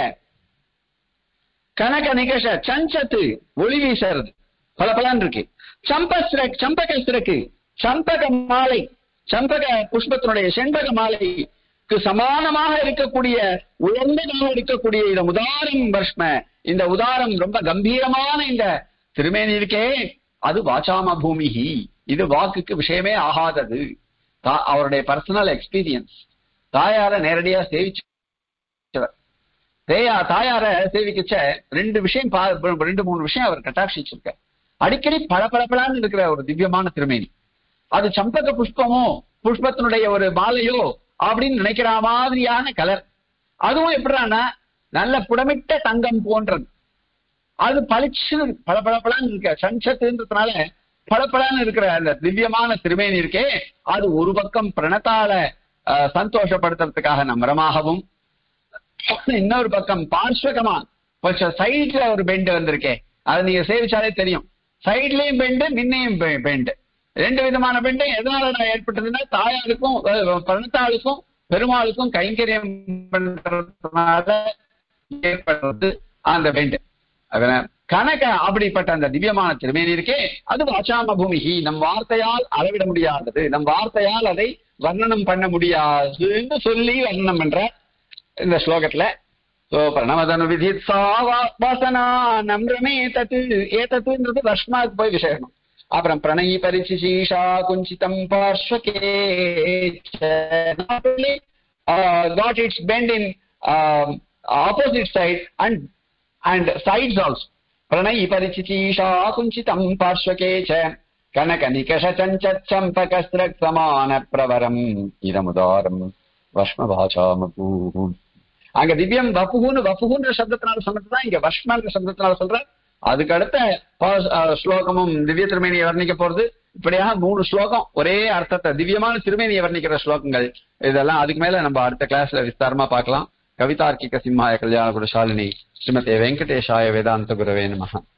S1: கனக நிகஷ சஞ்சத்து ஒளி வீசறது பலபலன் இருக்கு. சம்பகஸ்திரக்கு சம்பக மாலை, சம்பக புஷ்பத்தினுடைய செண்பக மாலைக்கு சமானமாக இருக்கக்கூடிய உயர்ந்ததாக இருக்கக்கூடிய இந்த உதாரம் பஷ்ம, இந்த உதாரம் ரொம்ப கம்பீரமான இந்த திருமேனி இருக்கே, அது வாசாம பூமிஹி, இது வாக்குக்கு விஷயமே ஆகாதது. அவருடைய பர்சனல் எக்ஸ்பீரியன்ஸ். தாயார நேரடியா சேவிச்சவர், தாயார சேவிக்கச்ச ரெண்டு மூணு விஷயம் அவர் கட்டாட்சிச்சிருக்க. அடிக்கடி பளபளபளன்னு இருக்கிற ஒரு திவ்யமான திருமேனி. அது சம்பக புஷ்பமோ புஷ்பத்தினுடைய ஒரு மாலையோ அப்படின்னு நினைக்கிற மாதிரியான கலர். அதுவும் எப்படின்னா நல்ல புடமிட்ட தங்கம் போன்றது. அது பளிச்சு பளபளன்னு இருக்க சஞ்சத்துன்றதுனால பளபளன்னு இருக்கிற அந்த திவ்யமான திருமேனி இருக்கே, அது ஒரு பக்கம் பிரணத்தால சந்தோஷப்படுத்துறதுக்காக நம்பரமாகவும், இன்னொரு பக்கம் பார்ஸ்வகமா கொஞ்சம் சைட்ல ஒரு பெண்டு வந்திருக்கேன். அது நீங்க சேவிச்சாலே தெரியும். சைட்லயும் பெண்டு, முன்னையும் பெண்டு, ரெண்டு விதமான பெண்டு. எதனால ஏற்பட்டதுன்னா தாயாருக்கும் பிரணத்தாளுக்கும் பெருமாளுக்கும் கைங்கரியம் பண்றதுனால ஏற்படுறது அந்த பெண்டு. கனக அப்படிப்பட்ட அந்த திவ்யமான திருமேனி இருக்கே, அது வாசாம பூமிகி, நம் வார்த்தையால் அளவிட முடியாதது, நம் வார்த்தையால் அதை வர்ணனம் பண்ண முடியாதுன்னு சொல்லி வர்ணனம் பண்ற இந்த ஸ்லோகத்துல. பிரணவதனு விதித்சா வாசனா நம்ரமே தத்து ஏதத்துன்றது வஷ்மாவுக்கு போய் விசேஷம். அப்புறம் பிரணயி பரிசிஷீஷா குஞ்சிதம் பார்ஷ்வகே got its bend in opposite side and sides also. Pranayi parichitisha kunchitam parshvake cha kanaka nikasha chanchambakastrak samana pravaram idamudaram vashma bhachamapu. அங்க திவ்யம் வப்புகுன்ற சப்தத்தினால சொன்னதுதான் இங்க வஷ்மன்ற சப்தத்தினால சொல்ற. அதுக்கு அடுத்த ஸ்லோகமும் திவ்ய திருமேனியை வர்ணிக்க போறது. இப்படியாக 3 ஸ்லோகம் ஒரே அர்த்தத்தை திவ்யமான திருமேனியை வர்ணிக்கிற ஸ்லோகங்கள். இதெல்லாம் அதுக்கு மேல நம்ம அடுத்த கிளாஸ்ல விஸ்தாரமா பார்க்கலாம். கவிதார்க்கிக சிம்மாய கல்யாண குணசாலினி ஸ்ரீமதே வெங்கடேஷாய வேதாந்த குரவே நமஹ.